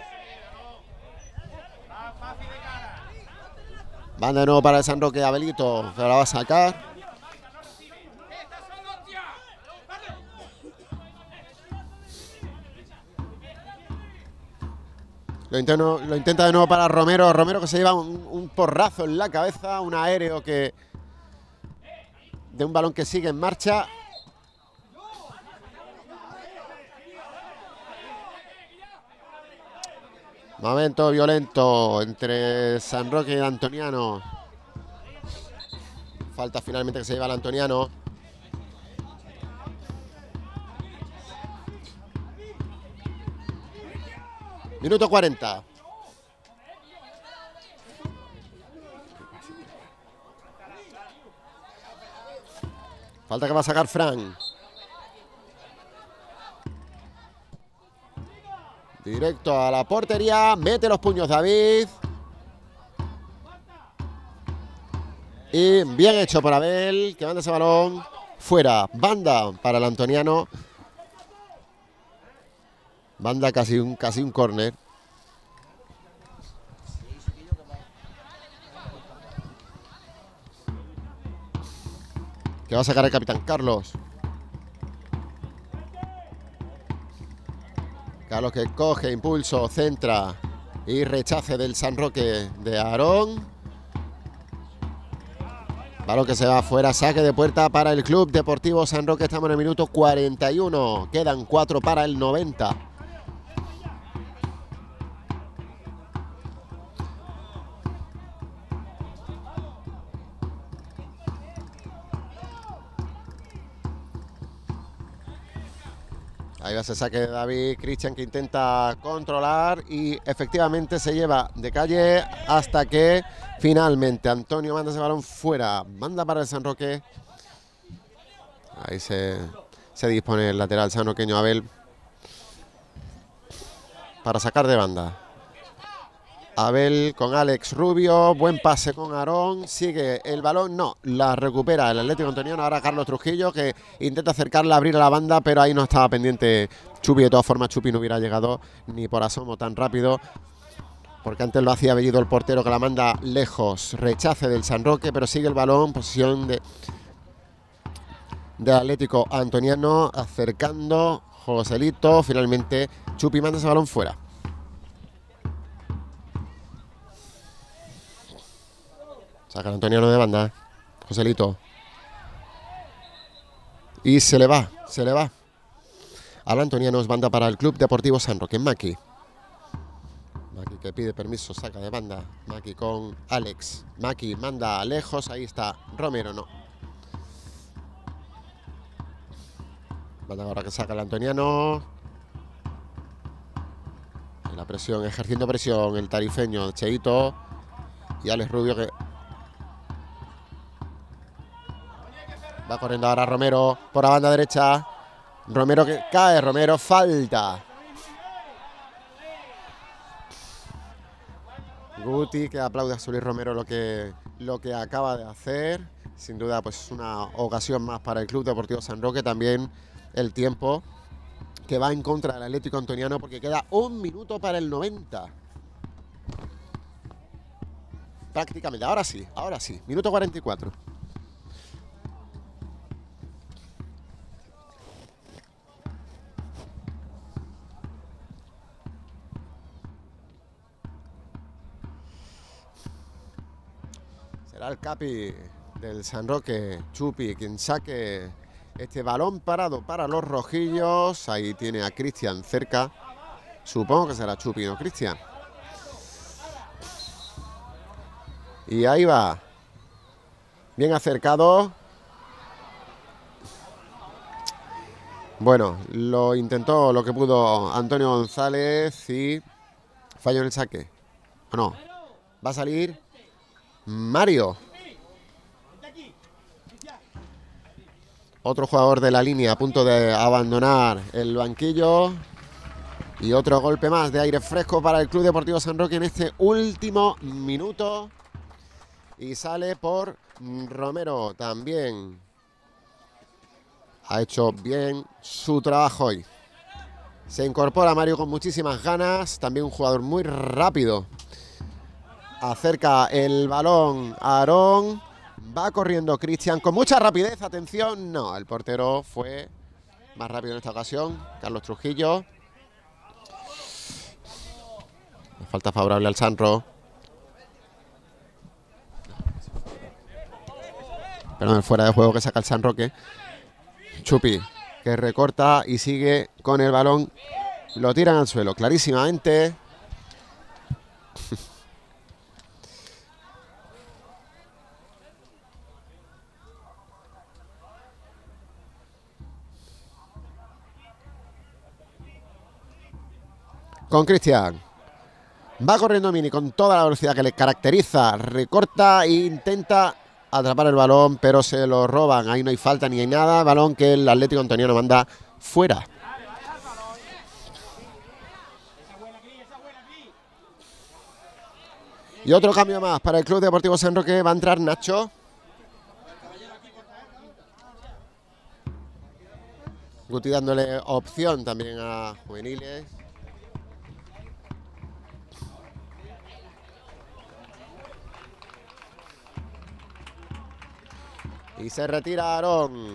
Van de nuevo para el San Roque, Abelito, que la va a sacar. Lo intenta de nuevo para Romero. Romero que se lleva un porrazo en la cabeza, un aéreo que de un balón que sigue en marcha. Momento violento entre San Roque y el Antoniano. Falta finalmente que se lleva el Antoniano. Minuto 40. Falta que va a sacar Fran. Directo a la portería. Mete los puños David. Y bien hecho por Abel, que manda ese balón fuera. Banda para el Antoniano. Banda casi un córner. Que va a sacar el capitán Carlos. Carlos que coge impulso, centra y rechace del San Roque de Aarón. Balón que se va afuera, saque de puerta para el Club Deportivo San Roque. Estamos en el minuto 41. Quedan 4 para el 90. Ahí va ese saque de David. Cristian que intenta controlar y efectivamente se lleva de calle hasta que finalmente Antonio manda ese balón fuera. Manda para el San Roque. Ahí se dispone el lateral sanroqueño Abel para sacar de banda. Abel con Alex Rubio, buen pase con Aarón, sigue el balón, no, la recupera el Atlético Antoniano, ahora Carlos Trujillo que intenta acercarla, abrir a la banda, pero ahí no estaba pendiente Chupi. De todas formas Chupi no hubiera llegado ni por asomo tan rápido, porque antes lo hacía Bellido el portero que la manda lejos. Rechace del San Roque, pero sigue el balón, posición de Atlético Antoniano, acercando Joselito, finalmente Chupi manda ese balón fuera. Saca el Antoniano de banda, Joselito. Y se le va. Al Antoniano es banda para el Club Deportivo San Roque. Maki que pide permiso, saca de banda. Maki con Alex. Maki manda lejos, ahí está Romero, no. Banda ahora que saca el Antoniano. En la presión, ejerciendo presión el tarifeño Cheito. Y Alex Rubio que va corriendo ahora Romero por la banda derecha. Romero que cae, Romero, falta. Guti que aplaude a Luis Romero lo que acaba de hacer. Sin duda pues una ocasión más para el Club Deportivo San Roque. También el tiempo que va en contra del Atlético Antoniano porque queda 1 minuto para el 90. Prácticamente, ahora sí, minuto 44. Será el capi del San Roque, Chupi, quien saque este balón parado para los rojillos. Ahí tiene a Cristian cerca. Supongo que será Chupi, ¿no, Cristian? Y ahí va. Bien acercado. Bueno, lo intentó lo que pudo Antonio González y falló en el saque. ¿O no? Va a salir Mario. Otro jugador de la línea a punto de abandonar el banquillo. Y otro golpe más de aire fresco para el Club Deportivo San Roque en este último minuto. Y sale por Romero también. Ha hecho bien su trabajo hoy. Se incorpora Mario con muchísimas ganas. También un jugador muy rápido. Acerca el balón a Aarón. Va corriendo Cristian con mucha rapidez. Atención. No, el portero fue más rápido en esta ocasión. Carlos Trujillo. Falta favorable al Sanro. Pero fuera de juego que saca el San Roque. Chupi, que recorta y sigue con el balón. Lo tiran al suelo, clarísimamente. Con Cristian. Va corriendo Mini con toda la velocidad que le caracteriza. Recorta e intenta atrapar el balón, pero se lo roban. Ahí no hay falta ni hay nada. Balón que el Atlético Antoniano manda fuera. Y otro cambio más para el Club Deportivo San Roque. Va a entrar Nacho. Guti dándole opción también a juveniles. Y se retira Aarón.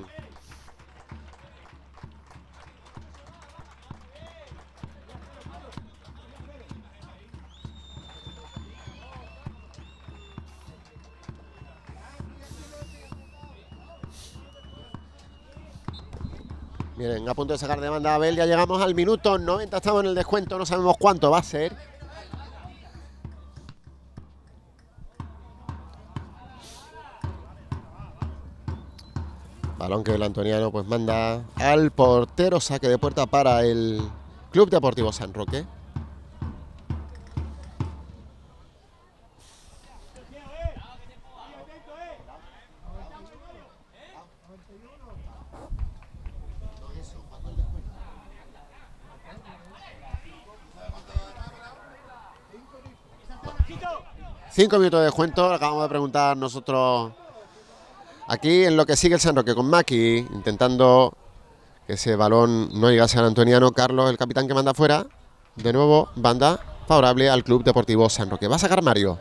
Miren, a punto de sacar de banda a Abel. Ya llegamos al minuto 90. Estamos en el descuento. No sabemos cuánto va a ser. Balón que el antoniano pues manda al portero. Saque de puerta para el Club Deportivo San Roque. Cinco minutos de descuento. Acabamos de preguntar nosotros aquí en lo que sigue el San Roque con Maki, intentando que ese balón no llegase al antoniano. Carlos, el capitán, que manda fuera. De nuevo, banda favorable al Club Deportivo San Roque. Va a sacar Mario.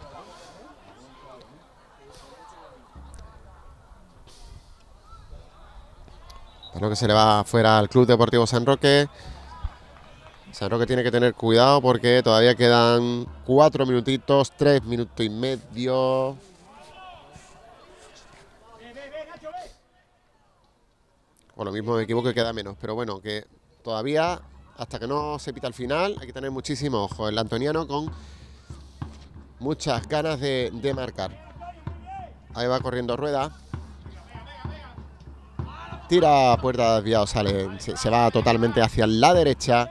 Balón que se le va fuera al Club Deportivo San Roque. San Roque tiene que tener cuidado porque todavía quedan 4 minutitos, 3 minutos y medio. O lo mismo me equivoco y queda menos, pero bueno, que todavía, hasta que no se pita el final, hay que tener muchísimo ojo. El antoniano con muchas ganas de marcar. Ahí va corriendo Rueda. Tira, puerta desviado, sale, se va totalmente hacia la derecha.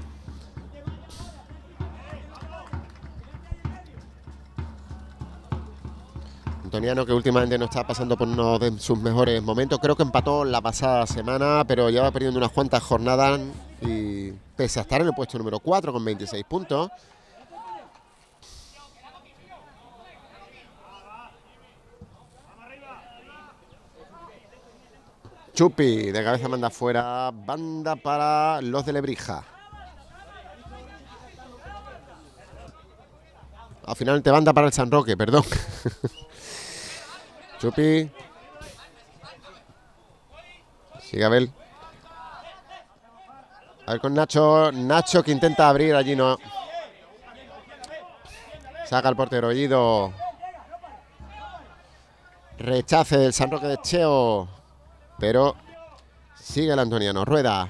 Antoniano, que últimamente no está pasando por uno de sus mejores momentos. Creo que empató la pasada semana, pero lleva perdiendo unas cuantas jornadas y pese a estar en el puesto número 4 con 26 puntos. Chupi, de cabeza manda fuera. Banda para los de Lebrija. Al final te banda para el San Roque, perdón. Chupi. Sigue Abel. A ver con Nacho. Nacho que intenta abrir, allí no. Saca el portero Guido. Rechace del San Roque de Cheo. Pero sigue el antoniano. Rueda.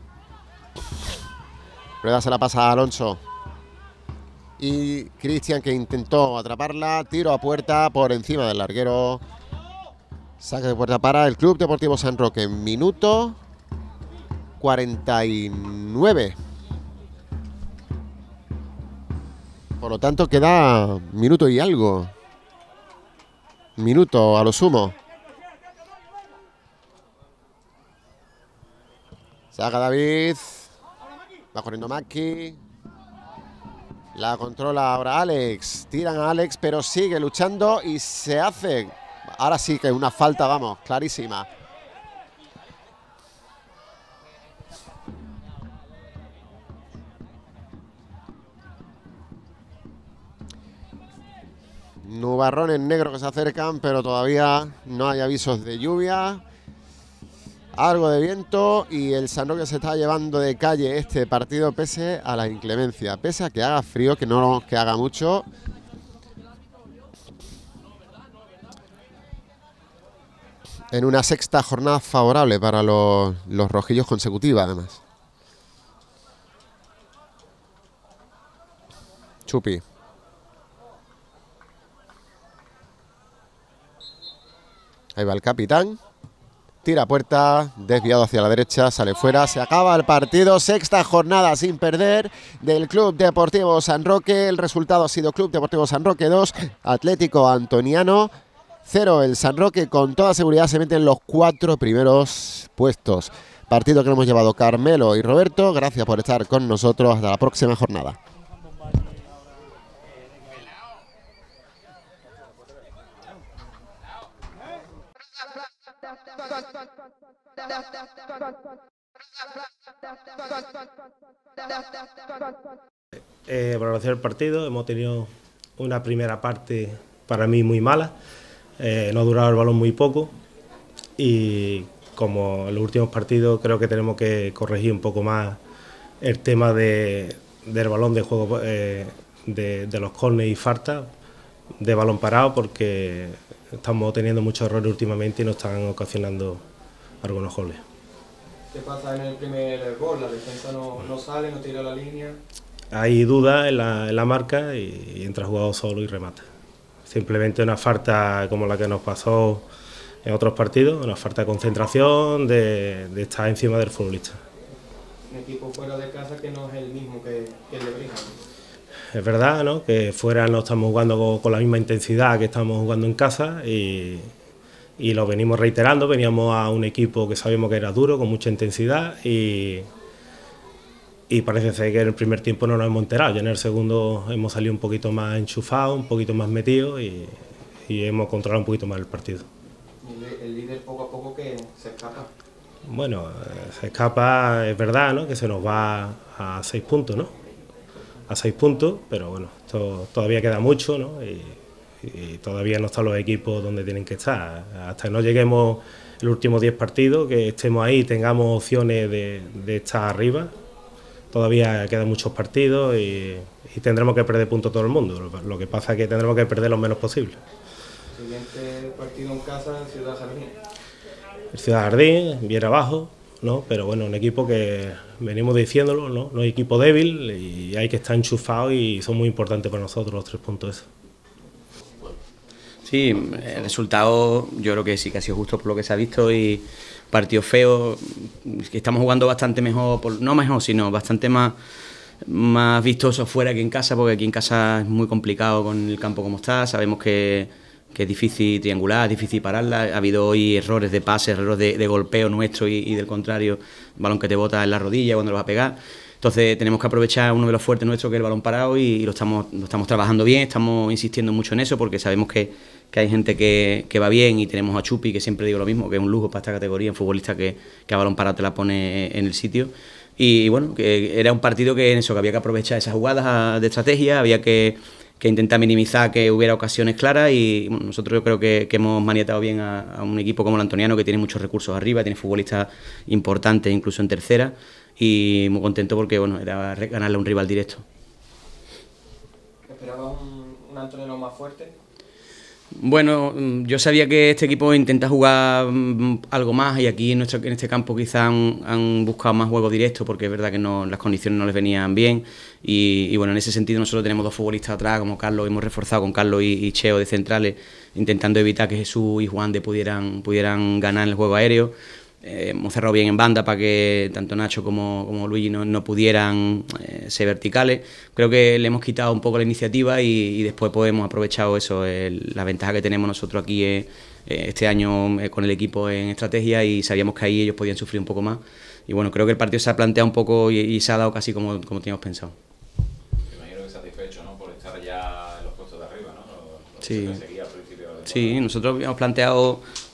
Rueda se la pasa a Alonso. Y Cristian, que intentó atraparla. Tiro a puerta por encima del larguero. Saque de puerta para el Club Deportivo San Roque. Minuto 49. Por lo tanto queda minuto y algo. Minuto a lo sumo. Saca David. Va corriendo Maki. La controla ahora Alex. Tiran a Alex, pero sigue luchando y se hace. Ahora sí que una falta, vamos, clarísima. Nubarrones negros que se acercan, pero todavía no hay avisos de lluvia. algo de viento y el San Roque se está llevando de calle este partido pese a la inclemencia, pese a que haga frío, que no que haga mucho. En una sexta jornada favorable para los rojillos consecutiva, además. Chupi. Ahí va el capitán. Tira puerta, desviado hacia la derecha, sale fuera, se acaba el partido, sexta jornada sin perder del Club Deportivo San Roque. El resultado ha sido Club Deportivo San Roque 2, Atlético Antoniano 0. El San Roque con toda seguridad se mete en los 4 primeros puestos. Partido que hemos llevado Carmelo y Roberto. Gracias por estar con nosotros. Hasta la próxima jornada. Valoración del partido, hemos tenido una primera parte para mí muy mala, no ha durado el balón muy poco y como en los últimos partidos creo que tenemos que corregir un poco más el tema del balón de juego, de los córneres y faltas de balón parado, porque estamos teniendo muchos errores últimamente y nos están ocasionando algunos goles. ¿Qué pasa en el primer gol? La defensa no sale, no tira la línea. Hay dudas en la marca y entra el jugador solo y remata. Simplemente una falta como la que nos pasó en otros partidos, una falta de concentración, de estar encima del futbolista. Un equipo fuera de casa que no es el mismo que el de Brija. Es verdad, ¿no?, que fuera no estamos jugando con la misma intensidad que estamos jugando en casa y lo venimos reiterando. Veníamos a un equipo que sabíamos que era duro, con mucha intensidad y parece ser que en el primer tiempo no nos hemos enterado. Ya en el segundo hemos salido un poquito más enchufados, un poquito más metidos y hemos controlado un poquito más el partido. Y el líder poco a poco que se escapa. Bueno, se escapa, es verdad, ¿no?, que se nos va a 6 puntos, ¿no? A 6 puntos, pero bueno, esto todavía queda mucho, ¿no? Y todavía no están los equipos donde tienen que estar. Hasta que no lleguemos los últimos 10 partidos, que estemos ahí y tengamos opciones de estar arriba, todavía quedan muchos partidos y tendremos que perder puntos todo el mundo. Lo que pasa es que tendremos que perder lo menos posible. Siguiente partido en casa, Ciudad Jardín. El Ciudad Jardín, bien abajo, ¿no? Pero bueno, un equipo que venimos diciéndolo, ¿no? No es equipo débil y hay que estar enchufados y son muy importantes para nosotros los 3 puntos esos. Sí, el resultado yo creo que sí que ha sido justo por lo que se ha visto y partido feo, que estamos jugando bastante mejor, no mejor, sino bastante más vistoso fuera que en casa, porque aquí en casa es muy complicado con el campo como está. Sabemos que es difícil triangular, es difícil pararla. Ha habido hoy errores de pase, errores de golpeo nuestro y del contrario, balón que te bota en la rodilla cuando lo va a pegar. Entonces tenemos que aprovechar uno de los fuertes nuestros, que es el balón parado, y lo estamos trabajando bien, estamos insistiendo mucho en eso, porque sabemos que hay gente que va bien, y tenemos a Chupi, que siempre digo lo mismo, que es un lujo para esta categoría, un futbolista que a balón parado te la pone en el sitio. Y bueno, que era un partido que había que aprovechar esas jugadas de estrategia, había que intentar minimizar que hubiera ocasiones claras, y bueno, nosotros yo creo que hemos maniatado bien a un equipo como el Antoniano, que tiene muchos recursos arriba, tiene futbolistas importantes incluso en tercera, y muy contento porque bueno, era ganarle a un rival directo. ¿Esperabas un Antoniano más fuerte? Bueno, yo sabía que este equipo intenta jugar algo más, y aquí en este campo quizás han buscado más juego directo, porque es verdad que las condiciones no les venían bien, y bueno, en ese sentido nosotros tenemos 2 futbolistas atrás como Carlos, hemos reforzado con Carlos y Cheo de centrales, intentando evitar que Jesús y Juan de pudieran ganar el juego aéreo. Hemos cerrado bien en banda para que tanto Nacho como Luigi no pudieran ser verticales. Creo que le hemos quitado un poco la iniciativa y después pues hemos aprovechado eso, la ventaja que tenemos nosotros aquí este año con el equipo en estrategia, y sabíamos que ahí ellos podían sufrir un poco más. Y bueno, creo que el partido se ha planteado un poco y se ha dado casi como teníamos pensado. Me imagino que satisfecho, ¿no?, por estar ya en los puestos de arriba, ¿no? Sí. Lo que se seguía al principio de la temporada. Sí, nosotros habíamos planteado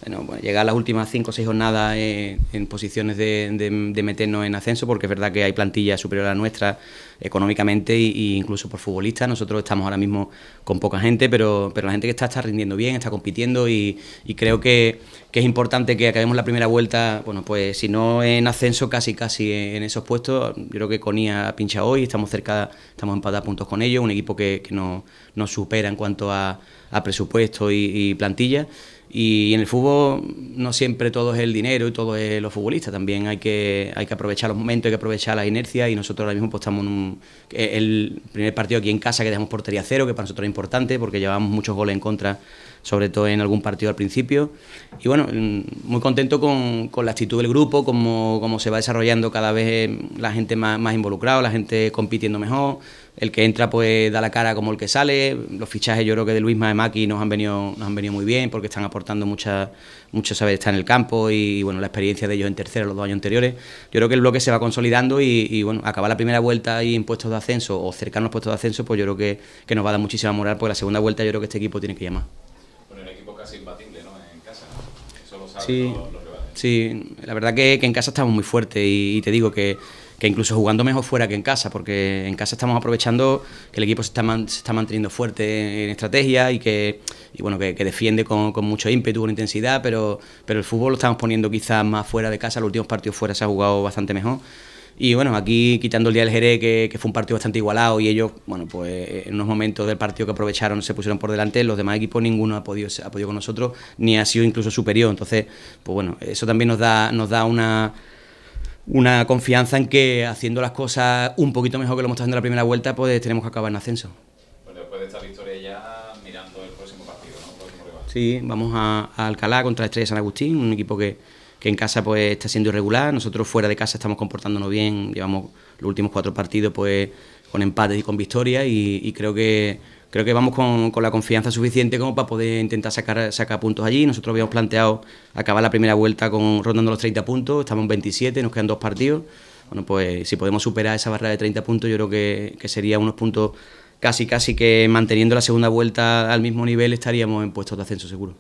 bueno, llegar a las últimas 5 o 6 jornadas en posiciones de meternos en ascenso, porque es verdad que hay plantillas superiores a la nuestra económicamente e incluso por futbolistas. Nosotros estamos ahora mismo con poca gente, pero la gente que está rindiendo bien, está compitiendo y creo que es importante que acabemos la primera vuelta, bueno, pues si no en ascenso, casi en esos puestos. Yo creo que Conía ha pinchado hoy, estamos empatados a puntos con ellos, un equipo que nos supera en cuanto a presupuesto y plantilla. Y en el fútbol no siempre todo es el dinero y todo es los futbolistas, también hay que aprovechar los momentos, hay que aprovechar la inercia, y nosotros ahora mismo pues estamos en el primer partido aquí en casa que dejamos portería cero, que para nosotros es importante porque llevamos muchos goles en contra, sobre todo en algún partido al principio, y bueno, muy contento con la actitud del grupo, como se va desarrollando cada vez la gente más involucrada, la gente compitiendo mejor. El que entra pues da la cara como el que sale. Los fichajes yo creo que de Luisma y Maki nos han venido muy bien, porque están aportando mucho saber estar en el campo y bueno, la experiencia de ellos en tercera los 2 años anteriores. Yo creo que el bloque se va consolidando y bueno, acabar la primera vuelta ahí en puestos de ascenso o cercanos a los puestos de ascenso, pues yo creo que nos va a dar muchísima moral, porque la segunda vuelta yo creo que este equipo tiene que llamar. Bueno, un equipo casi imbatible, ¿no? En casa, eso lo saben Sí, los rivales. sí, la verdad que en casa estamos muy fuertes y te digo que incluso jugando mejor fuera que en casa, porque en casa estamos aprovechando que el equipo se está manteniendo fuerte en estrategia y bueno, que defiende con mucho ímpetu, con intensidad, pero el fútbol lo estamos poniendo quizás más fuera de casa. Los últimos partidos fuera se ha jugado bastante mejor. Y bueno, aquí quitando el día del Jerez, que fue un partido bastante igualado, y ellos, bueno, pues en unos momentos del partido que aprovecharon se pusieron por delante, los demás equipos ninguno ha podido con nosotros, ni ha sido incluso superior. Entonces, pues bueno, eso también nos da una confianza en que haciendo las cosas un poquito mejor que lo hemos estado haciendo en la primera vuelta, pues tenemos que acabar en ascenso. Bueno, después de esta victoria ya mirando el próximo partido, ¿no? El próximo rival. Sí, vamos a Alcalá contra Estrella San Agustín, un equipo que en casa pues está siendo irregular. Nosotros fuera de casa estamos comportándonos bien, llevamos los últimos 4 partidos pues con empates y con victorias, y creo que vamos con la confianza suficiente como para poder intentar sacar puntos allí. Nosotros habíamos planteado acabar la primera vuelta rondando los 30 puntos, estamos en 27, nos quedan 2 partidos. Bueno, pues si podemos superar esa barrera de 30 puntos, yo creo que sería unos puntos casi que manteniendo la segunda vuelta al mismo nivel estaríamos en puestos de ascenso seguro.